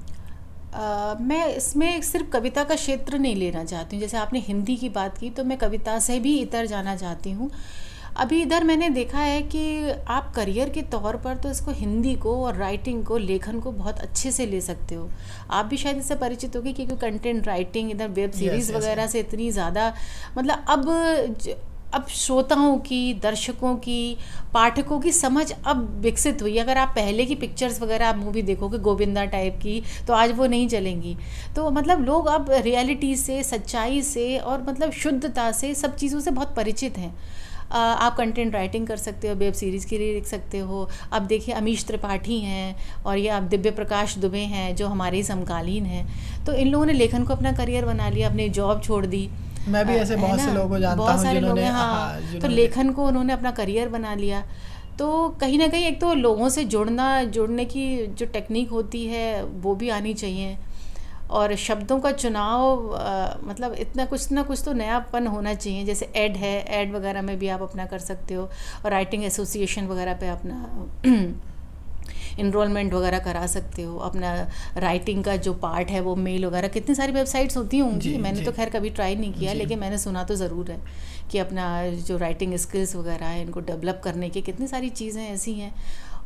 मैं इसमें सिर्फ कविता का क्षेत्र नहीं लेना चाहती हूँ। जैसे आपने हिंदी की बात की, तो मैं कविता से भी इतर जाना चाहती हूँ। अभी इधर मैंने देखा है कि आप करियर के तौर पर तो इसको, हिंदी को और राइटिंग को, लेखन को बहुत अच्छे से ले सकते हो। आप भी शायद इससे परिचित होगी, क्योंकि कंटेंट राइटिंग इधर वेब सीरीज़ वगैरह से इतनी ज़्यादा, मतलब अब श्रोताओं की, दर्शकों की, पाठकों की समझ अब विकसित हुई। अगर आप पहले की पिक्चर्स वगैरह आप मूवी देखोगे गोविंदा टाइप की, तो आज वो नहीं चलेंगी। तो मतलब लोग अब रियलिटी से, सच्चाई से और मतलब शुद्धता से, सब चीज़ों से बहुत परिचित हैं। आप कंटेंट राइटिंग कर सकते हो, वेब सीरीज़ के लिए लिख सकते हो। अब देखिए अमीश त्रिपाठी हैं, और ये आप दिव्य प्रकाश दुबे हैं जो हमारे ही समकालीन हैं। तो इन लोगों ने लेखन को अपना करियर बना लिया, अपनी जॉब छोड़ दी। मैं भी ऐसे बहुत से लोगों को जानता हूँ, बहुत सारे लोग हैं, हाँ। तो लेखन को उन्होंने अपना करियर बना लिया। तो कहीं ना कहीं एक तो लोगों से जुड़ने की जो टेक्निक होती है वो भी आनी चाहिए, और शब्दों का चुनाव, मतलब इतना कुछ ना कुछ तो नयापन होना चाहिए। जैसे ऐड है, ऐड वगैरह में भी आप अपना कर सकते हो, और राइटिंग एसोसिएशन वगैरह पे अपना इनरोलमेंट वगैरह करा सकते हो। अपना राइटिंग का जो पार्ट है वो मेल वगैरह, कितनी सारी वेबसाइट्स होती होंगी, मैंने तो खैर कभी ट्राई नहीं किया, लेकिन मैंने सुना तो ज़रूर है कि अपना जो राइटिंग स्किल्स वगैरह है इनको डेवलप करने की कितनी सारी चीज़ें ऐसी हैं।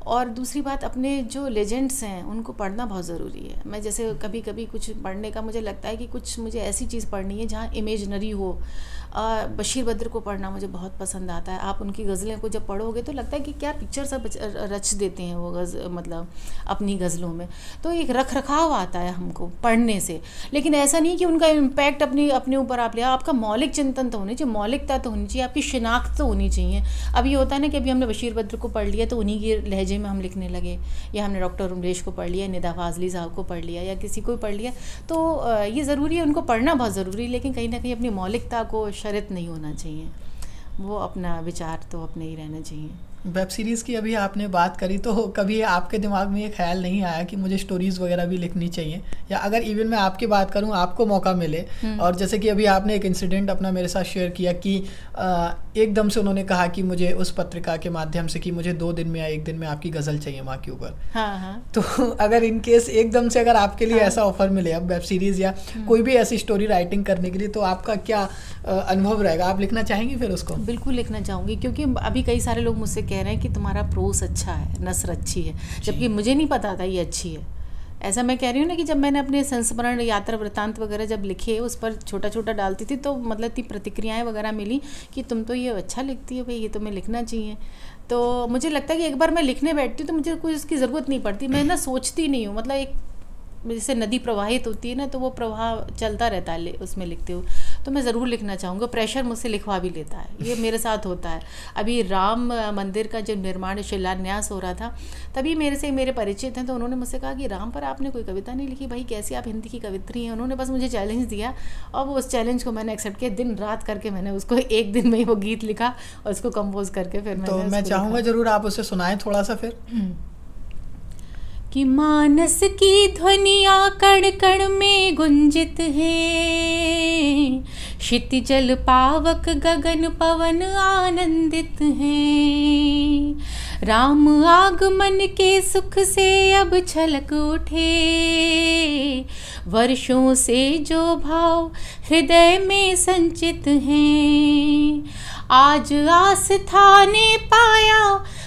और दूसरी बात, अपने जो लेजेंड्स हैं उनको पढ़ना बहुत ज़रूरी है। मैं जैसे कभी कभी कुछ पढ़ने का मुझे लगता है कि कुछ मुझे ऐसी चीज़ पढ़नी है जहाँ इमेजनरी हो। बशीर बद्र को पढ़ना मुझे बहुत पसंद आता है। आप उनकी गज़लें को जब पढ़ोगे तो लगता है कि क्या पिक्चर सब रच देते हैं वो मतलब अपनी गज़लों में। तो एक रख रखाव आता है हमको पढ़ने से, लेकिन ऐसा नहीं कि उनका इम्पैक्ट अपने ऊपर आप लिया। आपका मौलिक चिंतन तो होनी चाहिए, मौलिकता तो होनी चाहिए, आपकी शिनाख्त तो होनी चाहिए। अभी होता है ना कि अभी हमने बशीर बद्र को पढ़ लिया तो उन्हीं के लहजे में हम लिखने लगे, या हमने डॉक्टर उमरेश को पढ़ लिया, निदा फाजली साहब को पढ़ लिया, या किसी को पढ़ लिया। तो ये ज़रूरी है, उनको पढ़ना बहुत ज़रूरी है, लेकिन कहीं ना कहीं अपनी मौलिकता को शरत नहीं होना चाहिए। वो अपना विचार तो अपने ही रहना चाहिए। वेब सीरीज़ की अभी आपने बात करी, तो कभी आपके दिमाग में ये ख्याल नहीं आया कि मुझे स्टोरीज़ वगैरह भी लिखनी चाहिए? या अगर इवन मैं आपकी बात करूं, आपको मौका मिले, और जैसे कि अभी आपने एक इंसिडेंट अपना मेरे साथ शेयर किया कि एकदम से उन्होंने कहा कि मुझे उस पत्रिका के माध्यम से कि मुझे 2 दिन में या 1 दिन में आपकी गज़ल चाहिए माँ के ऊपर। हाँ। तो अगर इन केस एकदम से अगर आपके लिए ऐसा ऑफर मिले अब वेब सीरीज़ या कोई भी ऐसी स्टोरी राइटिंग करने के लिए, तो आपका क्या अनुभव रहेगा? आप लिखना चाहेंगी फिर उसको? बिल्कुल लिखना चाहूँगी, क्योंकि अभी कई सारे लोग मुझसे कह रहे हैं कि तुम्हारा प्रोस अच्छा है, नस्र अच्छी है, जबकि मुझे नहीं पता था ये अच्छी है। ऐसा मैं कह रही हूँ ना कि जब मैंने अपने संस्मरण, यात्रा वृत्तांत वगैरह जब लिखे, उस पर छोटा छोटा डालती थी, तो मतलब इतनी प्रतिक्रियाएं वगैरह मिली कि तुम तो ये अच्छा लिखती हो भाई, ये तुम्हें लिखना चाहिए। तो मुझे लगता है कि एक बार मैं लिखने बैठती हूँ तो मुझे कोई इसकी ज़रूरत नहीं पड़ती, मैं ना सोचती नहीं हूँ। मतलब एक जैसे नदी प्रवाहित होती है ना, तो वो प्रवाह चलता रहता है उसमें लिखते हो। तो मैं ज़रूर लिखना चाहूँगा। प्रेशर मुझसे लिखवा भी लेता है, ये मेरे साथ होता है। अभी राम मंदिर का जब निर्माण शिलान्यास हो रहा था, तभी मेरे परिचित हैं, तो उन्होंने मुझसे कहा कि राम पर आपने कोई कविता नहीं लिखी भाई, कैसी आप हिंदी की कवित्री हैं। उन्होंने बस मुझे चैलेंज दिया, और वो उस चैलेंज को मैंने एक्सेप्ट किया। दिन रात करके मैंने उसको 1 दिन में ही वो गीत लिखा और उसको कंपोज करके फिर तो मैं चाहूँगा ज़रूर आप उसे सुनाएं थोड़ा सा फिर। कि मानस की ध्वनिया कण कण में गुंजित है, क्षितिजल पावक गगन पवन आनंदित है। राम आगमन के सुख से अब छलक उठे, वर्षों से जो भाव हृदय में संचित हैं, आज आस्था ने पाया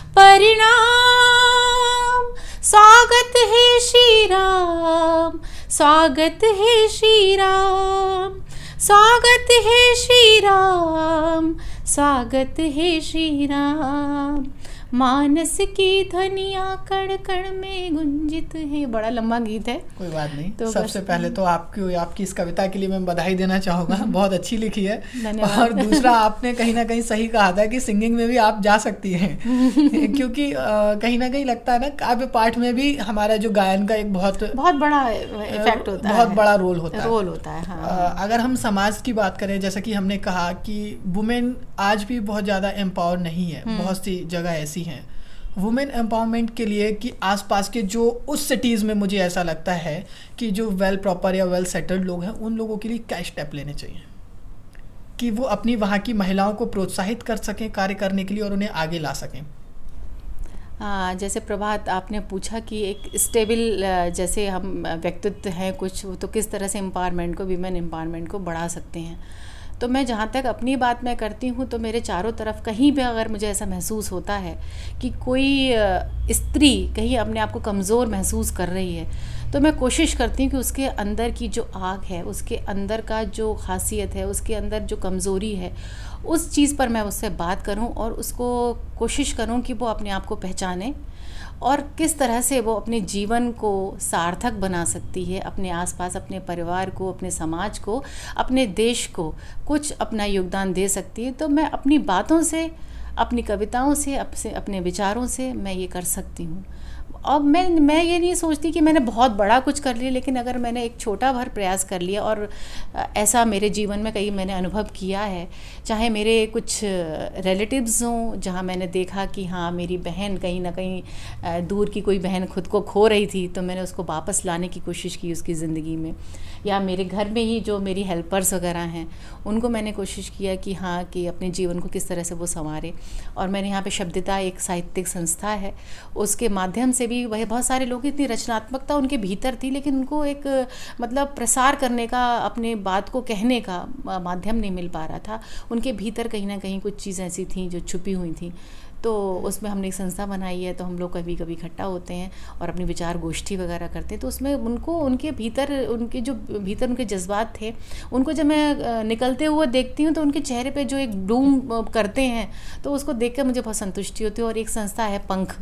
परिणाम। स्वागत है श्री राम, स्वागत है श्री राम, स्वागत है श्री राम, स्वागत है श्री राम। मानस की ध्वनिया कण कण में गुंजित है। बड़ा लंबा गीत है, कोई बात नहीं। तो सबसे पहले तो आपकी इस कविता के लिए मैं बधाई देना चाहूँगा, बहुत अच्छी लिखी है। और दूसरा, आपने कहीं ना कहीं सही कहा था कि सिंगिंग में भी आप जा सकती हैं क्योंकि कहीं ना कहीं लगता है ना, काव्य पाठ में भी हमारा जो गायन का एक बहुत बड़ा इफेक्ट होता है, बहुत बड़ा रोल होता है। हाँ। अगर हम समाज की बात करें, जैसा कि हमने कहा कि वुमेन आज भी बहुत ज़्यादा एम्पावर नहीं है, बहुत सी जगह ऐसी हैं वुमेन एम्पावरमेंट के लिए कि आसपास के जो उस सिटीज़ में मुझे ऐसा लगता है कि जो वेल प्रॉपर या वेल सेटल्ड लोग हैं, उन लोगों के लिए क्या स्टेप लेने चाहिए कि वो अपनी वहाँ की महिलाओं को प्रोत्साहित कर सकें कार्य करने के लिए और उन्हें आगे ला सकें? जैसे प्रभात, आपने पूछा कि एक स्टेबल जैसे हम व्यक्तित्व हैं कुछ, तो किस तरह से एम्पावरमेंट को, वीमेन एम्पावरमेंट को बढ़ा सकते हैं। तो मैं जहाँ तक अपनी बात मैं करती हूँ, तो मेरे चारों तरफ कहीं भी अगर मुझे ऐसा महसूस होता है कि कोई स्त्री कहीं अपने आप को कमज़ोर महसूस कर रही है, तो मैं कोशिश करती हूँ कि उसके अंदर की जो आग है, उसके अंदर का जो खासियत है, उसके अंदर जो कमज़ोरी है, उस चीज़ पर मैं उससे बात करूँ और उसको कोशिश करूँ कि वो अपने आप को पहचाने और किस तरह से वो अपने जीवन को सार्थक बना सकती है, अपने आसपास, अपने परिवार को, अपने समाज को, अपने देश को कुछ अपना योगदान दे सकती है। तो मैं अपनी बातों से, अपनी कविताओं से, अपने विचारों से मैं ये कर सकती हूँ। अब मैं ये नहीं सोचती कि मैंने बहुत बड़ा कुछ कर लिया, लेकिन अगर मैंने एक छोटा भर प्रयास कर लिया, और ऐसा मेरे जीवन में कहीं मैंने अनुभव किया है, चाहे मेरे कुछ रिलेटिव्स हों जहाँ मैंने देखा कि हाँ मेरी बहन कहीं ना कहीं दूर की कोई बहन खुद को खो रही थी, तो मैंने उसको वापस लाने की कोशिश की उसकी ज़िंदगी में, या मेरे घर में ही जो मेरी हेल्पर्स वगैरह हैं उनको मैंने कोशिश किया कि हाँ कि अपने जीवन को किस तरह से वो संवारे। और मैंने यहाँ पे शब्दिता एक साहित्यिक संस्था है, उसके माध्यम से भी वह बहुत सारे लोग, इतनी रचनात्मकता उनके भीतर थी, लेकिन उनको एक मतलब प्रसार करने का, अपने बात को कहने का माध्यम नहीं मिल पा रहा था। उनके भीतर कहीं ना कहीं कुछ चीज़ ऐसी थी जो छुपी हुई थी। तो उसमें हमने एक संस्था बनाई है, तो हम लोग कभी कभी इकट्ठा होते हैं और अपनी विचार गोष्ठी वगैरह करते हैं। तो उसमें उनको उनके भीतर उनके जज्बात थे, उनको जब मैं निकलते हुए देखती हूँ तो उनके चेहरे पे जो एक ब्लूम करते हैं, तो उसको देख कर मुझे बहुत संतुष्टि होती है। और एक संस्था है पंख,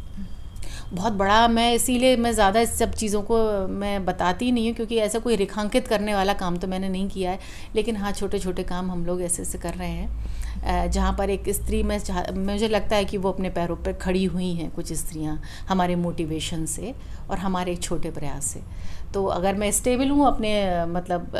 बहुत बड़ा, मैं इसीलिए मैं ज़्यादा इस सब चीज़ों को मैं बताती नहीं हूँ, क्योंकि ऐसा कोई रेखांकित करने वाला काम तो मैंने नहीं किया है। लेकिन हाँ, छोटे छोटे काम हम लोग ऐसे ऐसे कर रहे हैं, जहाँ पर एक स्त्री में मुझे लगता है कि वो अपने पैरों पर खड़ी हुई हैं, कुछ स्त्रियाँ हमारे मोटिवेशन से और हमारे एक छोटे प्रयास से। तो अगर मैं स्टेबल हूँ अपने, मतलब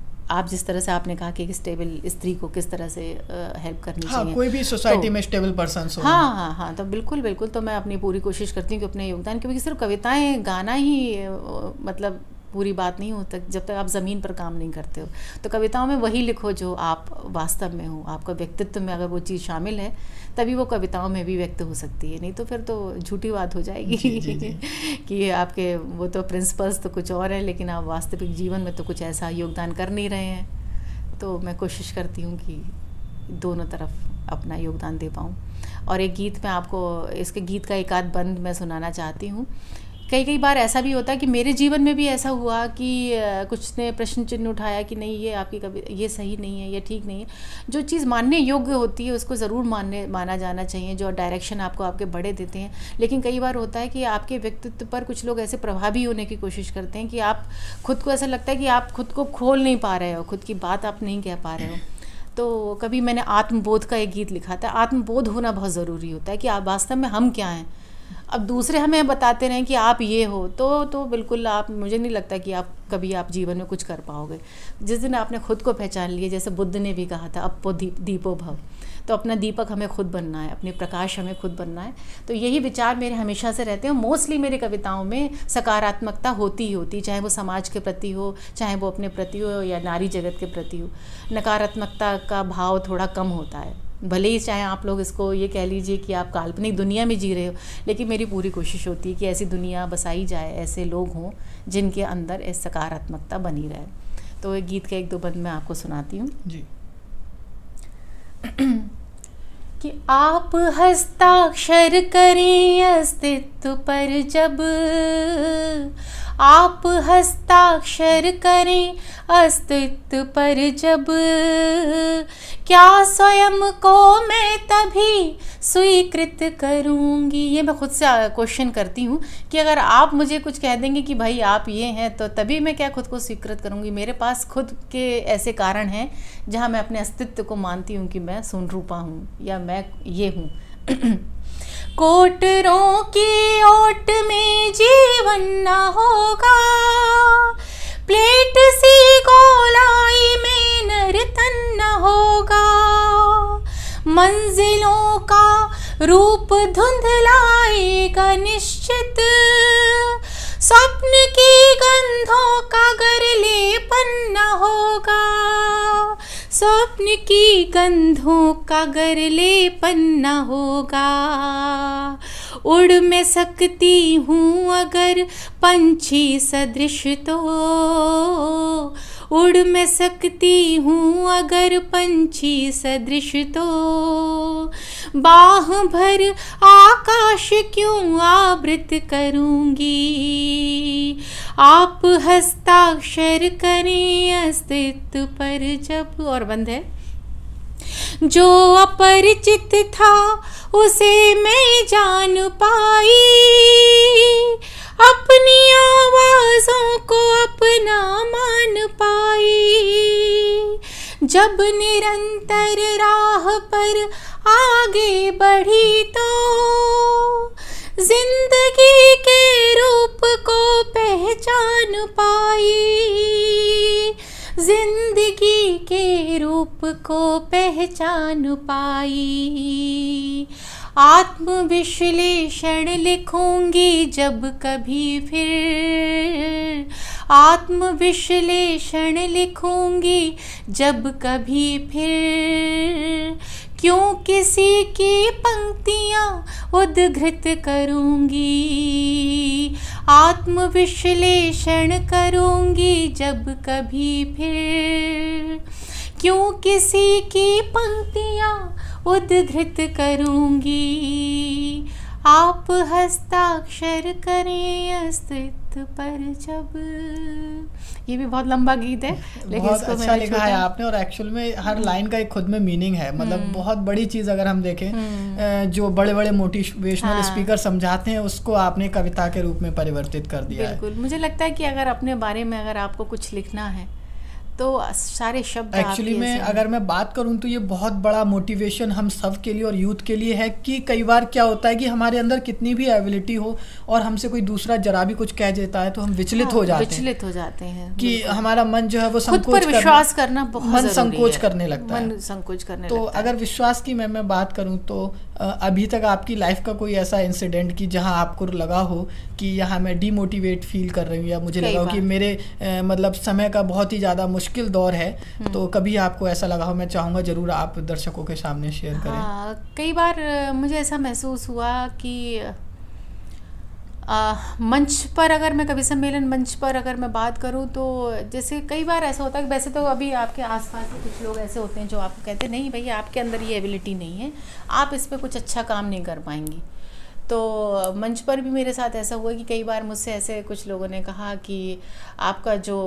आप जिस तरह से आपने कहा कि एक स्टेबल स्त्री को किस तरह से हेल्प करनी चाहिए, कोई भी सोसाइटी में स्टेबल पर्सन हो। हाँ, तो बिल्कुल बिल्कुल, तो मैं अपनी पूरी कोशिश करती हूँ कि अपने योगदान, क्योंकि सिर्फ कविताएं गाना ही मतलब पूरी बात नहीं होता जब तक आप ज़मीन पर काम नहीं करते हो। तो कविताओं में वही लिखो जो आप वास्तव में हो, आपका व्यक्तित्व में अगर वो चीज़ शामिल है तभी वो कविताओं में भी व्यक्त हो सकती है, नहीं तो फिर तो झूठी बात हो जाएगी। जी। कि आपके वो तो प्रिंसिपल्स तो कुछ और है, लेकिन आप वास्तविक जीवन में तो कुछ ऐसा योगदान कर नहीं रहे हैं। तो मैं कोशिश करती हूँ कि दोनों तरफ अपना योगदान दे पाऊँ। और एक गीत में आपको, इसके गीत का एक आध बंद मैं सुनाना चाहती हूँ। कई बार ऐसा भी होता है कि मेरे जीवन में भी ऐसा हुआ कि कुछ ने प्रश्न चिन्ह उठाया कि नहीं, ये आपकी कभी ये सही नहीं है, ये ठीक नहीं है। जो चीज़ मानने योग्य होती है उसको ज़रूर माना जाना चाहिए, जो डायरेक्शन आपको आपके बड़े देते हैं। लेकिन कई बार होता है कि आपके व्यक्तित्व पर कुछ लोग ऐसे प्रभावी होने की कोशिश करते हैं कि आप खुद को, ऐसा लगता है कि आप खुद को खोल नहीं पा रहे हो, खुद की बात आप नहीं कह पा रहे हो। तो कभी मैंने आत्मबोध का एक गीत लिखा था। आत्मबोध होना बहुत ज़रूरी होता है कि आप वास्तव में हम क्या हैं। अब दूसरे हमें बताते रहें कि आप ये हो, तो बिल्कुल आप, मुझे नहीं लगता कि आप कभी आप जीवन में कुछ कर पाओगे। जिस दिन आपने खुद को पहचान लिया, जैसे बुद्ध ने भी कहा था अपो दीपो भव, तो अपना दीपक हमें खुद बनना है, अपने प्रकाश हमें खुद बनना है। तो यही विचार मेरे हमेशा से रहते हैं। मोस्टली मेरी कविताओं में सकारात्मकता होती ही होती, चाहे वो समाज के प्रति हो, चाहे वो अपने प्रति हो, या नारी जगत के प्रति हो। नकारात्मकता का भाव थोड़ा कम होता है, भले ही चाहे आप लोग इसको ये कह लीजिए कि आप काल्पनिक दुनिया में जी रहे हो, लेकिन मेरी पूरी कोशिश होती है कि ऐसी दुनिया बसाई जाए, ऐसे लोग हों जिनके अंदर इस सकारात्मकता बनी रहे। तो एक गीत का एक दो बंद मैं आपको सुनाती हूँ जी। कि आप हस्ताक्षर करें अस्तित्व पर जब, आप हस्ताक्षर करें अस्तित्व पर जब, क्या स्वयं को मैं तभी स्वीकृत करूंगी। ये मैं खुद से क्वेश्चन करती हूँ कि अगर आप मुझे कुछ कह देंगे कि भाई आप ये हैं, तो तभी मैं क्या खुद को स्वीकृत करूंगी। मेरे पास खुद के ऐसे कारण हैं जहाँ मैं अपने अस्तित्व को मानती हूँ कि मैं सुनरूपा हूँ या मैं ये हूँ। कोटरों की ओट में जीवन न होगा, प्लेट सी गोलाई में नर्तन न होगा, मंजिलों का रूप धुंधलाएगा निश्चित, स्वप्न की गंधों का गरलेपन न होगा, स्वप्न की गंधों का गरलेपन न होगा। उड़ मैं सकती हूँ अगर पंछी सदृश तो, उड़ मैं सकती हूँ अगर पंछी सदृश तो, बाह भर आकाश क्यों आवृत करूँगी। आप हस्ताक्षर करें अस्तित्व पर जब। और बंद है। जो अपरिचित था उसे मैं जान पाई, अपनी आवाज़ों को अपना मान पाई, जब निरंतर राह पर आगे बढ़ी तो जिंदगी के रूप को पहचान पाई, जिंदगी के रूप को पहचान पाई। आत्मविश्लेषण लिखूंगी जब कभी फिर, आत्मविश्लेषण लिखूंगी जब कभी फिर, क्यों किसी की पंक्तियाँ उद्धृत करूंगी, आत्मविश्लेषण करूंगी जब कभी फिर, क्यों किसी की पंक्तियाँ उद्धृत करूँगी, आप हस्ताक्षर करें अस्तित्व पर जब। ये भी बहुत लंबा गीत है लेकिन बहुत इसको अच्छा लिखा है आपने, और एक्चुअल में हर लाइन का एक खुद में मीनिंग है, मतलब बहुत बड़ी चीज़ अगर हम देखें जो बड़े बड़े मोटिवेशनल स्पीकर समझाते हैं उसको आपने कविता के रूप में परिवर्तित कर दिया है। बिल्कुल, मुझे लगता है कि अगर अपने बारे में अगर आपको कुछ लिखना है तो सारे शब्द एक्चुअली में अगर मैं बात करूं तो ये बहुत बड़ा मोटिवेशन हम सब के लिए और यूथ के लिए है कि कई बार क्या होता है कि हमारे अंदर कितनी भी एबिलिटी हो और हमसे कोई दूसरा जरा भी कुछ कह देता है तो हम विचलित हो जाते हैं कि हमारा मन जो है वो संकोच विश्वास करना बहुत मन संकोच करने लगता है, मन संकोच करने तो अगर विश्वास की मैं बात करूं तो अभी तक आपकी लाइफ का कोई ऐसा इंसिडेंट कि जहां आपको लगा हो कि यहाँ मैं डीमोटिवेट फील कर रही हूँ या मुझे लगा हो कि मेरे मतलब समय का बहुत ही ज़्यादा मुश्किल दौर है, तो कभी आपको ऐसा लगा हो? मैं चाहूँगा ज़रूर आप दर्शकों के सामने शेयर करें। हाँ, कई बार मुझे ऐसा महसूस हुआ कि मंच पर, अगर मैं कवि सम्मेलन मंच पर अगर मैं बात करूं तो जैसे कई बार ऐसा होता है कि वैसे तो अभी आपके आसपास के कुछ लोग ऐसे होते हैं जो आपको कहते हैं नहीं भैया आपके अंदर ये एबिलिटी नहीं है, आप इस पर कुछ अच्छा काम नहीं कर पाएंगी। तो मंच पर भी मेरे साथ ऐसा हुआ कि कई बार मुझसे ऐसे कुछ लोगों ने कहा कि आपका जो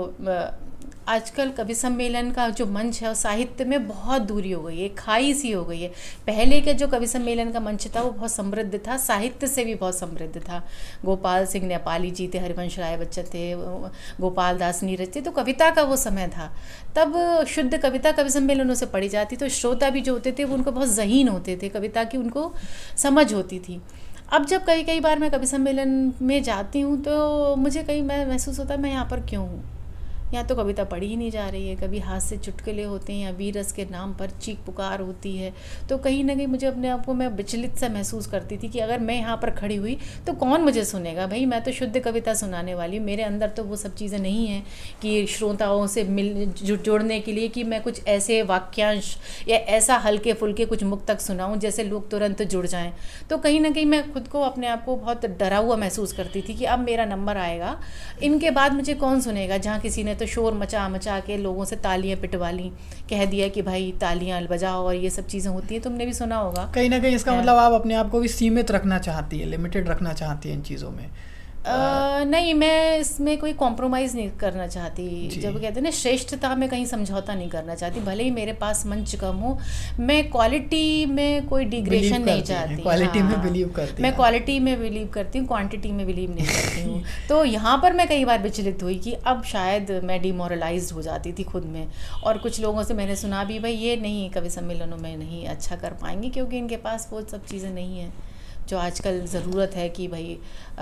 आजकल कवि सम्मेलन का जो मंच है साहित्य में बहुत दूरी हो गई है, खाई सी हो गई है। पहले के जो कवि सम्मेलन का मंच था वो बहुत समृद्ध था, साहित्य से भी बहुत समृद्ध था। गोपाल सिंह नेपाली जी थे, हरिवंश राय बच्चन थे, गोपाल दास नीरज थे, तो कविता का वो समय था। तब शुद्ध कविता कवि सम्मेलनों से पढ़ी जाती, तो श्रोता भी जो होते थे वो उनको बहुत ज़हीन होते थे, कविता की उनको समझ होती थी। अब जब कई बार मैं कवि सम्मेलन में जाती हूँ तो मुझे मैं महसूस होता है मैं यहाँ पर क्यों हूँ, यहाँ तो कविता पढ़ी ही नहीं जा रही है। कभी हाथ से चुटकुले होते हैं या वीर रस के नाम पर चीख पुकार होती है, तो कहीं ना कहीं मुझे अपने आप को मैं विचलित सा महसूस करती थी कि अगर मैं यहाँ पर खड़ी हुई तो कौन मुझे सुनेगा। भाई मैं तो शुद्ध कविता सुनाने वाली हूँ, मेरे अंदर तो वो सब चीज़ें नहीं हैं कि श्रोताओं से जुड़ने के लिए कि मैं कुछ ऐसे वाक्यांश या ऐसा हल्के फुल्के कुछ मुक्तक सुनाऊँ जैसे लोग तुरंत जुड़ जाएँ। तो कहीं ना कहीं मैं खुद को अपने आप को बहुत डरा हुआ महसूस करती थी कि अब मेरा नंबर आएगा, इनके बाद मुझे कौन सुनेगा। जहाँ किसी ने तो शोर मचा के लोगों से तालियां पिटवा ली, कह दिया कि भाई तालियां बजाओ और ये सब चीज़ें होती हैं, तुमने भी सुना होगा। कहीं ना कहीं इसका मतलब आप अपने आप को भी सीमित रखना चाहती है, लिमिटेड रखना चाहती है इन चीज़ों में। नहीं, मैं इसमें कोई कॉम्प्रोमाइज़ नहीं करना चाहती। जब कहते हैं ना श्रेष्ठता में कहीं समझौता नहीं करना चाहती, भले ही मेरे पास मंच कम हो, मैं क्वालिटी में कोई डिग्रेशन नहीं चाहती। क्वालिटी में बिलीव करती मैं क्वालिटी में बिलीव करती हूँ, क्वांटिटी में बिलीव नहीं करती हूँ। तो यहाँ पर मैं कई बार विचलित हुई कि अब शायद मैं डिमोरलाइज्ड हो जाती थी खुद में। और कुछ लोगों से मैंने सुना भी भाई ये नहीं कवि सम्मेलनों में नहीं अच्छा कर पाएंगे क्योंकि इनके पास वो सब चीज़ें नहीं हैं जो आजकल ज़रूरत है कि भाई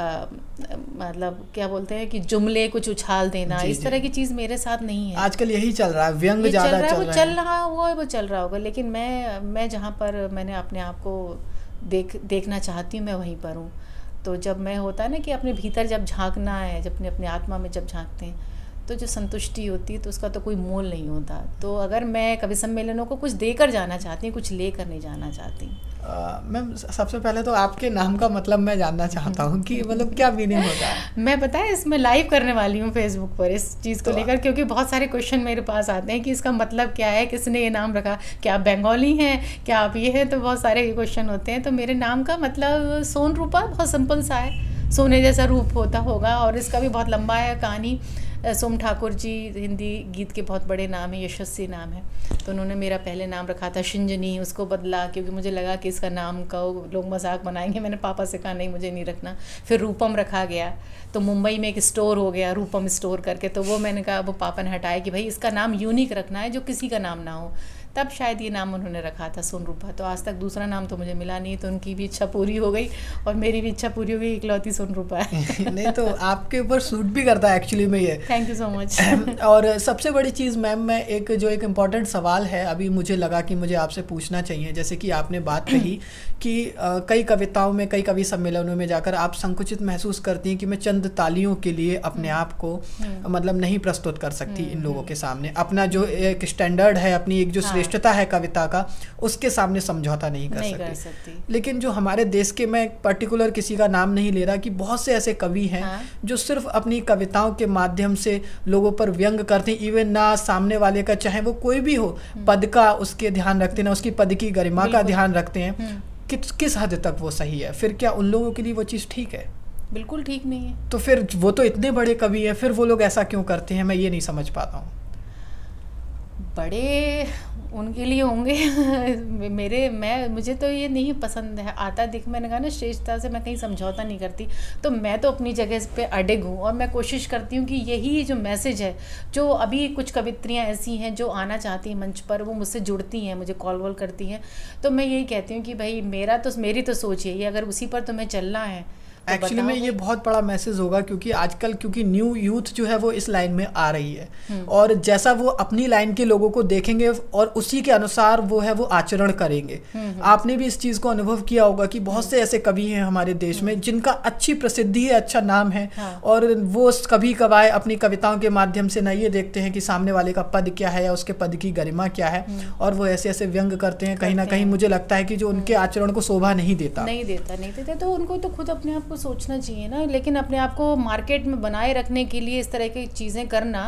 मतलब क्या बोलते हैं कि जुमले कुछ उछाल देना, इस तरह की चीज़ मेरे साथ नहीं है। आजकल यही चल रहा है, व्यंग ज़्यादा चल रहा होगा, लेकिन मैं जहाँ पर मैंने अपने आप को देखना चाहती हूँ मैं वहीं पर हूँ। तो जब मैं होता है ना कि अपने भीतर जब झांकना है, जब अपने आत्मा में जब झांकते हैं तो जो संतुष्टि होती है तो उसका तो कोई मोल नहीं होता। तो अगर मैं कवि सम्मेलनों को कुछ देकर जाना चाहती हूँ, कुछ लेकर नहीं जाना चाहती। मैम सबसे पहले तो आपके नाम का मतलब मैं जानना चाहता हूँ कि मतलब क्या मीनिंग होता है। मैं पता है इसमें लाइव करने वाली हूँ फेसबुक पर इस चीज़ को लेकर, क्योंकि बहुत सारे क्वेश्चन मेरे पास आते हैं कि इसका मतलब क्या है, किसने ये नाम रखा, क्या आप बंगाली हैं, क्या आप ये हैं, तो बहुत सारे क्वेश्चन होते हैं। तो मेरे नाम का मतलब सोन रूपा बहुत सिंपल सा है, सोने जैसा रूप होता होगा। और इसका भी बहुत लंबा है कहानी। सोम ठाकुर जी हिंदी गीत के बहुत बड़े नाम है, यशस्वी नाम है, तो उन्होंने मेरा पहले नाम रखा था शिंजनी, उसको बदला क्योंकि मुझे लगा कि इसका नाम का लोग मजाक बनाएंगे। मैंने पापा से कहा नहीं मुझे नहीं रखना। फिर रूपम रखा गया, तो मुंबई में एक स्टोर हो गया रूपम स्टोर करके, तो वो मैंने कहा वो पापा ने हटाया कि भाई इसका नाम यूनिक रखना है जो किसी का नाम ना हो, तब शायद ये नाम उन्होंने रखा था सोन रूपा। तो आज तक दूसरा नाम तो मुझे मिला नहीं, तो उनकी भी इच्छा पूरी हो गई और मेरी भी इच्छा पूरी हो गई, इकलौती सोन रूपा है। नहीं तो आपके ऊपर सूट भी करता है एक्चुअली में ये। Thank you so much. और सबसे बड़ी चीज़ मैम, मैं एक इम्पॉर्टेंट सवाल है अभी मुझे लगा कि मुझे आपसे पूछना चाहिए। जैसे कि आपने बात कही कि कई कविताओं में, कई कवि सम्मेलनों में जाकर आप संकुचित महसूस करती हैं कि मैं चंद तालियों के लिए अपने आप को मतलब नहीं प्रस्तुत कर सकती इन लोगों के सामने। अपना जो एक स्टैंडर्ड है, अपनी एक जो श्रेष्ठता है कविता का, उसके सामने समझौता नहीं कर सकती। लेकिन जो हमारे देश के, मैं पर्टिकुलर किसी का नाम नहीं ले रहा, कि बहुत से ऐसे कवि हैं जो सिर्फ अपनी कविताओं के माध्यम से लोगों पर व्यंग करते हैं, इवन ना सामने वाले का, चाहे वो कोई भी हो, पद का उसके ध्यान रखते हैं, ना उसकी पद की गरिमा का ध्यान रखते हैं। किस हद तक वो सही है? फिर क्या उन लोगों के लिए वो चीज़ ठीक है? बिल्कुल ठीक नहीं है। तो फिर वो तो इतने बड़े कवि हैं, फिर वो लोग ऐसा क्यों करते हैं? मैं ये नहीं समझ पाता हूँ। बड़े उनके लिए होंगे मुझे तो ये नहीं पसंद है आता। देख, मैंने कहा ना, श्रेष्ठता से मैं कहीं समझौता नहीं करती, तो मैं तो अपनी जगह पे अडिग हूँ और मैं कोशिश करती हूँ कि यही जो मैसेज है, जो अभी कुछ कवित्रियाँ ऐसी हैं जो आना चाहती हैं मंच पर, वो मुझसे जुड़ती हैं, मुझे कॉल वॉल करती हैं, तो मैं यही कहती हूँ कि भाई मेरी तो सोच यही है, अगर उसी पर तुम्हें चलना है। एक्चुअली में ये बहुत बड़ा मैसेज होगा, क्योंकि आजकल क्योंकि न्यू यूथ जो है वो इस लाइन में आ रही है, और जैसा वो अपनी लाइन के लोगों को देखेंगे और उसी के अनुसार वो है वो आचरण करेंगे। आपने भी इस चीज़ को अनुभव किया होगा कि बहुत से ऐसे कवि हैं हमारे देश में जिनका अच्छी प्रसिद्धि है, अच्छा नाम है, और वो कभी कभार अपनी कविताओं के माध्यम से ना ये देखते हैं कि सामने वाले का पद क्या है या उसके पद की गरिमा क्या है, और वो ऐसे ऐसे व्यंग करते हैं। कहीं ना कहीं मुझे लगता है कि जो उनके आचरण को शोभा नहीं देता, तो उनको तो खुद अपने आप को सोचना चाहिए ना। लेकिन अपने आप को मार्केट में बनाए रखने के लिए इस तरह की चीज़ें करना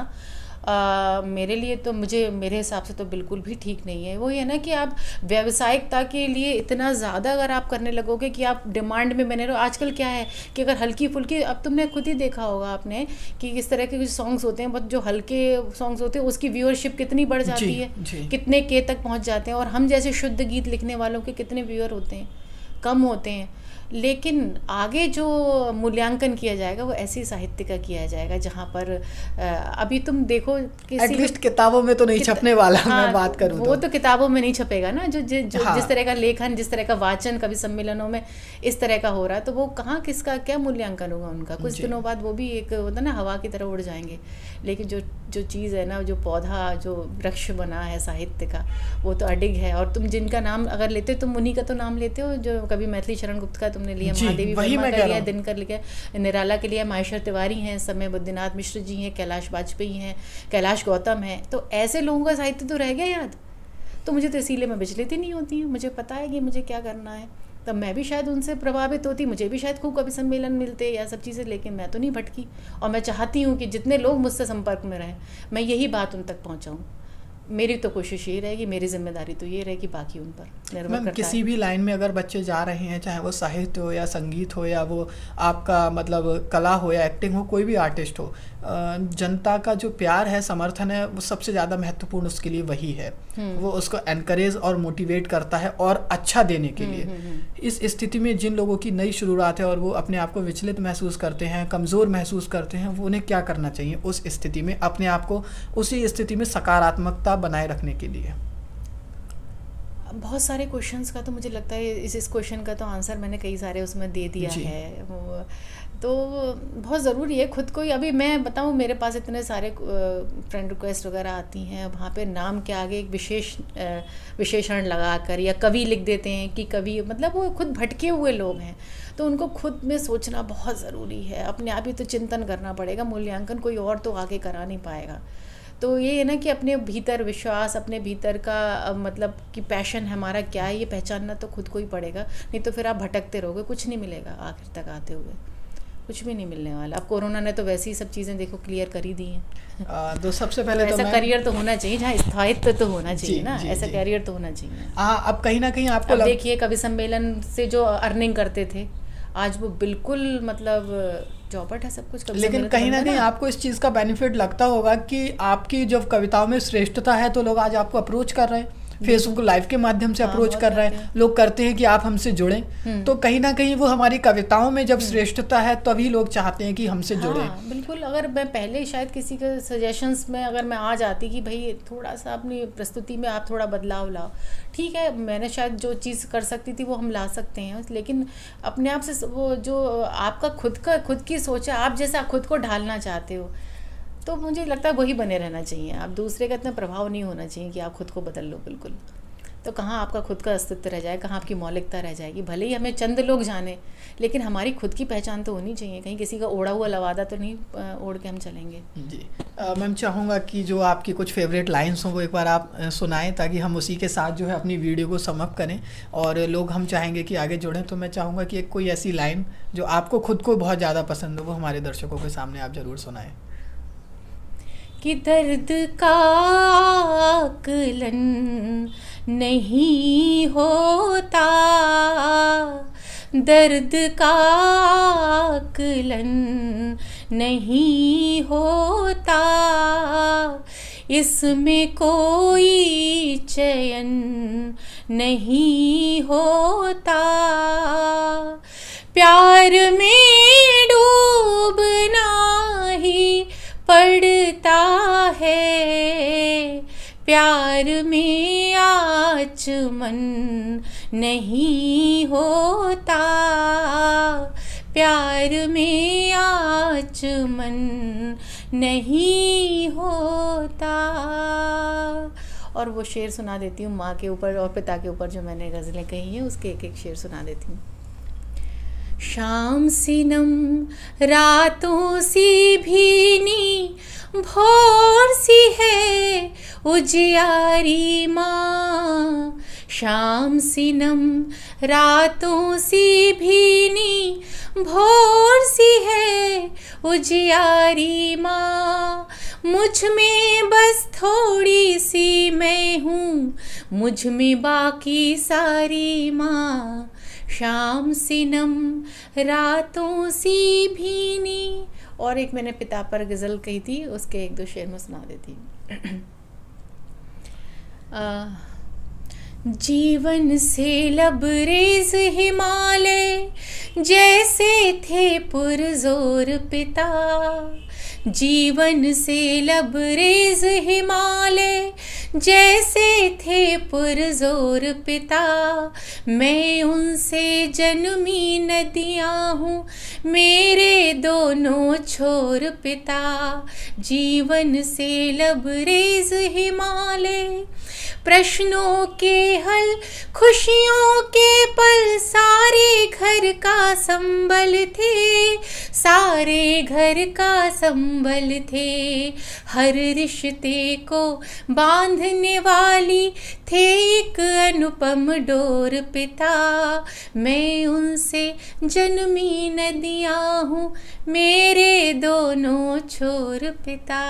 मेरे लिए तो मेरे हिसाब से तो बिल्कुल भी ठीक नहीं है। वही है ना कि आप व्यावसायिकता के लिए इतना ज़्यादा अगर आप करने लगोगे कि आप डिमांड में बने रहो। आजकल क्या है कि अगर हल्की फुल्की, अब तुमने खुद ही देखा होगा आपने कि इस तरह के कुछ सॉन्ग्स होते हैं, जो हल्के सॉन्ग्स होते हैं उसकी व्यूअरशिप कितनी बढ़ जाती है, कितने के तक पहुँच जाते हैं, और हम जैसे शुद्ध गीत लिखने वालों के कितने व्यूअर होते हैं, कम होते हैं। लेकिन आगे जो मूल्यांकन किया जाएगा वो ऐसी साहित्य का किया जाएगा जहाँ पर अभी तुम देखो एटलीस्ट किताबों में तो नहीं छपने वाला। मैं बात करूँ वो तो किताबों में नहीं छपेगा ना, जिस तरह का लेखन, जिस तरह का वाचन कवि सम्मेलनों में इस तरह का हो रहा है, तो वो कहाँ किसका क्या मूल्यांकन होगा उनका। कुछ दिनों बाद वो भी एक होता ना, हवा की तरह उड़ जाएंगे। लेकिन जो चीज़ है ना, जो पौधा, जो वृक्ष बना है साहित्य का, वो तो अडिग है। और तुम जिनका नाम अगर लेते हो, तुम उन्हीं का तो नाम लेते हो, जो कभी मैथिली शरण गुप्त का तुमने लिया, महादेवी वर्मा का लिया, दिनकर लिखा, निराला के लिया, माहेश्वर तिवारी हैं, समय बुद्धिनाथ मिश्र जी हैं, कैलाश वाजपेयी हैं, कैलाश गौतम हैं। तो ऐसे लोगों का साहित्य तो रह गया याद। तो मुझे तो इसीलिए मैं विचलित ही नहीं होती हूँ, मुझे पता है कि मुझे क्या करना है। तब मैं भी शायद उनसे प्रभावित होती, मुझे भी शायद खूब कवि सम्मेलन मिलते या सब चीज़ें, लेकिन मैं तो नहीं भटकी। और मैं चाहती हूँ कि जितने लोग मुझसे संपर्क में रहें, मैं यही बात उन तक पहुँचाऊँ। मेरी तो कोशिश यही रहेगी, मेरी जिम्मेदारी तो ये रहेगी, बाकी उन पर निर्भर करता है। किसी भी लाइन में अगर बच्चे जा रहे हैं, चाहे वो साहित्य हो या संगीत हो या वो आपका मतलब कला हो या एक्टिंग हो, कोई भी आर्टिस्ट हो, जनता का जो प्यार है, समर्थन है, वो सबसे ज़्यादा महत्वपूर्ण उसके लिए वही है। वो उसको एनकरेज और मोटिवेट करता है और अच्छा देने के लिए। इस स्थिति में जिन लोगों की नई शुरुआत है और वो अपने आप को विचलित महसूस करते हैं, कमज़ोर महसूस करते हैं, वो उन्हें क्या करना चाहिए उस स्थिति में, अपने आप को उसी स्थिति में सकारात्मकता बनाए रखने के लिए? बहुत सारे क्वेश्चंस का तो मुझे लगता है इस क्वेश्चन का तो आंसर मैंने कई सारे उसमें दे दिया है। तो बहुत ज़रूरी है खुद को ही। अभी मैं बताऊं, मेरे पास इतने सारे फ्रेंड रिक्वेस्ट वगैरह आती हैं, वहाँ पे नाम के आगे एक विशेषण लगाकर या कवि लिख देते हैं कि कवि, मतलब वो खुद भटके हुए लोग हैं। तो उनको खुद में सोचना बहुत ज़रूरी है, अपने आप ही तो चिंतन करना पड़ेगा, मूल्यांकन कोई और तो आगे करा नहीं पाएगा। तो ये है ना कि अपने भीतर विश्वास, अपने भीतर का मतलब कि पैशन हमारा क्या है, ये पहचानना तो खुद को ही पड़ेगा। नहीं तो फिर आप भटकते रहोगे, कुछ नहीं मिलेगा आखिर तक आते हुए, कुछ भी नहीं मिलने वाला। अब कोरोना ने तो वैसे ही सब चीज़ें देखो क्लियर कर ही दी हैं। तो सबसे पहले तो ऐसा करियर तो होना चाहिए जहाँ स्थायित्व तो होना चाहिए ना, ऐसा करियर तो होना चाहिए। अब कहीं ना कहीं आपको देखिए, कवि सम्मेलन से जो अर्निंग करते थे, आज वो बिल्कुल मतलब चौपट है सब कुछ। लेकिन कहीं ना कहीं आपको इस चीज़ का बेनिफिट लगता होगा कि आपकी जब कविताओं में श्रेष्ठता है तो लोग आज आपको अप्रोच कर रहे हैं, फेसबुक लाइव के माध्यम से अप्रोच कर रहे हैं, लोग करते हैं कि आप हमसे जुड़ें। तो कहीं ना कहीं वो हमारी कविताओं में जब श्रेष्ठता है तभी लोग चाहते हैं कि हमसे जुड़ें। बिल्कुल। अगर मैं पहले शायद किसी के सजेशंस में अगर मैं आ जाती कि भाई थोड़ा सा अपनी प्रस्तुति में आप थोड़ा बदलाव लाओ, ठीक है, मैंने शायद जो चीज़ कर सकती थी वो हम ला सकते हैं, लेकिन अपने आप से वो जो आपका खुद की सोच है, आप जैसा खुद को ढालना चाहते हो, तो मुझे लगता है वही बने रहना चाहिए। आप दूसरे का इतना प्रभाव नहीं होना चाहिए कि आप खुद को बदल लो। बिल्कुल तो कहाँ आपका खुद का अस्तित्व रह जाए, कहाँ आपकी मौलिकता रह जाएगी। भले ही हमें चंद लोग जाने, लेकिन हमारी खुद की पहचान तो होनी चाहिए। कहीं किसी का ओढ़ा हुआ लवादा तो नहीं ओढ़ के हम चलेंगे। जी मैम, चाहूँगा कि जो आपकी कुछ फेवरेट लाइन्स हों वो एक बार आप सुनाएं, ताकि हम उसी के साथ जो है अपनी वीडियो को समाप्त करें और लोग, हम चाहेंगे कि आगे जुड़ें। तो मैं चाहूँगा कि एक कोई ऐसी लाइन जो आपको खुद को बहुत ज़्यादा पसंद हो, वो हमारे दर्शकों के सामने आप ज़रूर सुनाएं। कि दर्द का आकलन नहीं होता, दर्द का आकलन नहीं होता, इसमें कोई चयन नहीं होता, प्यार में डूबना ही पड़ता है, प्यार में आचमन नहीं होता, प्यार में आचमन नहीं होता। और वो शेर सुना देती हूँ माँ के ऊपर और पिता के ऊपर, जो मैंने गज़लें कही हैं उसके एक एक शेर सुना देती हूँ। शाम सी नम रातों सी भीनी भोर सी है उजियारी माँ, शाम सी नम रातों सी भीनी भोर सी है उजियारी माँ, मुझ में बस थोड़ी सी मैं हूँ, मुझ में बाकी सारी माँ, शाम सी नम रातों सी भीनी। और एक मैंने पिता पर गज़ल कही थी, उसके एक दो शेर में सुना देती हूँ। जीवन से लबरेज हिमालय जैसे थे पुरजोर पिता, जीवन से लबरेज हिमालय जैसे थे पुरजोर पिता, मैं उनसे जन्मी नदियाँ हूँ मेरे दोनों छोर पिता, जीवन से लबरेज हिमालय प्रश्नों के हल खुशियों के पल सारे घर का संबल थे, सारे घर का संबल थे, हर रिश्ते को बांधने वाली थे एक अनुपम डोर पिता, मैं उनसे जन्मी नदियाँ हूँ मेरे दोनों छोर पिता,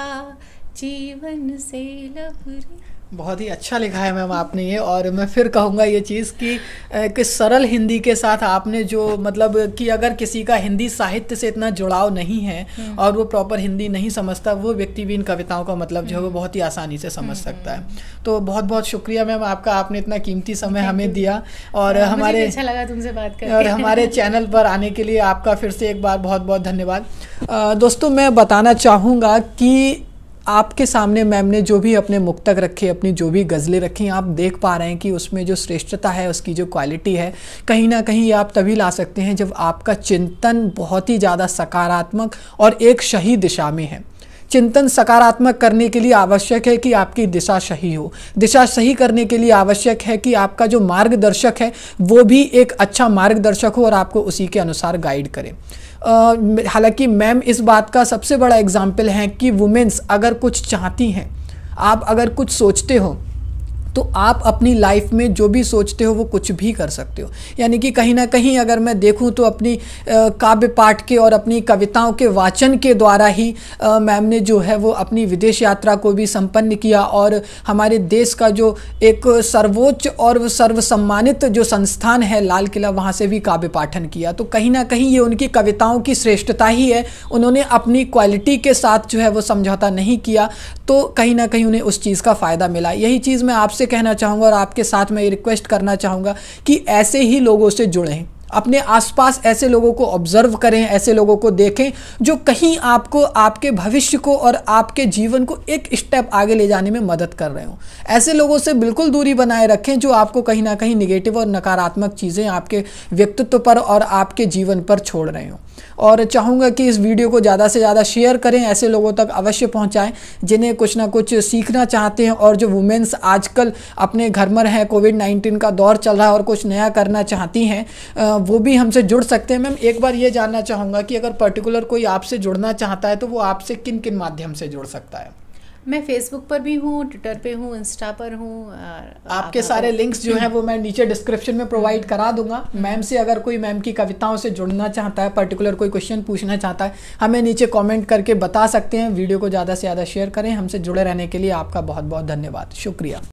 जीवन से लबरेज। बहुत ही अच्छा लिखा है मैम आपने ये। और मैं फिर कहूँगा ये चीज़ कि सरल हिंदी के साथ आपने जो, मतलब कि अगर किसी का हिंदी साहित्य से इतना जुड़ाव नहीं है और वो प्रॉपर हिंदी नहीं समझता, वो व्यक्ति भी इन कविताओं का मतलब जो है वो बहुत ही आसानी से समझ सकता है। तो बहुत बहुत शुक्रिया मैम आपका, आपने इतना कीमती समय हमें दिया और हमारे, अच्छा लगा तुमसे बात करके, और हमारे चैनल पर आने के लिए आपका फिर से एक बार बहुत बहुत धन्यवाद। दोस्तों, मैं बताना चाहूँगा कि आपके सामने मैम ने जो भी अपने मुक्तक रखे, अपनी जो भी गज़लें रखी, आप देख पा रहे हैं कि उसमें जो श्रेष्ठता है, उसकी जो क्वालिटी है, कहीं ना कहीं आप तभी ला सकते हैं जब आपका चिंतन बहुत ही ज़्यादा सकारात्मक और एक सही दिशा में है। चिंतन सकारात्मक करने के लिए आवश्यक है कि आपकी दिशा सही हो, दिशा सही करने के लिए आवश्यक है कि आपका जो मार्गदर्शक है वो भी एक अच्छा मार्गदर्शक हो और आपको उसी के अनुसार गाइड करे। हालांकि मैम इस बात का सबसे बड़ा एग्जाम्पल है कि वुमेन्स अगर कुछ चाहती हैं, आप अगर कुछ सोचते हो तो आप अपनी लाइफ में जो भी सोचते हो वो कुछ भी कर सकते हो। यानी कि कहीं ना कहीं अगर मैं देखूं तो अपनी काव्य पाठ के और अपनी कविताओं के वाचन के द्वारा ही मैम ने जो है वो अपनी विदेश यात्रा को भी संपन्न किया और हमारे देश का जो एक सर्वोच्च और सर्वसम्मानित जो संस्थान है लाल किला, वहाँ से भी काव्य पाठन किया। तो कहीं ना कहीं ये उनकी कविताओं की श्रेष्ठता ही है। उन्होंने अपनी क्वालिटी के साथ जो है वो समझौता नहीं किया, तो कहीं ना कहीं उन्हें उस चीज़ का फ़ायदा मिला। यही चीज़ मैं आपसे कहना चाहूँगा और आपके साथ मैं ये रिक्वेस्ट करना चाहूँगा कि ऐसे ही लोगों से जुड़ें, अपने आसपास ऐसे लोगों को ऑब्जर्व करें, ऐसे लोगों को देखें जो कहीं आपको, आपके भविष्य को और आपके जीवन को एक स्टेप आगे ले जाने में मदद कर रहे हो। ऐसे लोगों से बिल्कुल दूरी बनाए रखें जो आपको कहीं ना कहीं निगेटिव और नकारात्मक चीज़ें आपके व्यक्तित्व पर और आपके जीवन पर छोड़ रहे हो। और चाहूँगा कि इस वीडियो को ज़्यादा से ज़्यादा शेयर करें, ऐसे लोगों तक अवश्य पहुँचाएँ जिन्हें कुछ ना कुछ सीखना चाहते हैं और जो वुमेन्स आजकल अपने घर में हैं, कोविड-19 का दौर चल रहा है और कुछ नया करना चाहती हैं, वो भी हमसे जुड़ सकते हैं। मैम एक बार ये जानना चाहूँगा कि अगर पर्टिकुलर कोई आपसे जुड़ना चाहता है तो वो आपसे किन किन माध्यम से जुड़ सकता है? मैं फेसबुक पर भी हूँ, ट्विटर पे हूँ, इंस्टा पर हूँ। आपके सारे लिंक्स जो हैं वो मैं नीचे डिस्क्रिप्शन में प्रोवाइड करा दूंगा। मैम से अगर कोई मैम की कविताओं से जुड़ना चाहता है, पर्टिकुलर कोई क्वेश्चन पूछना चाहता है, हमें नीचे कमेंट करके बता सकते हैं। वीडियो को ज़्यादा से ज़्यादा शेयर करें। हमसे जुड़े रहने के लिए आपका बहुत बहुत धन्यवाद, शुक्रिया।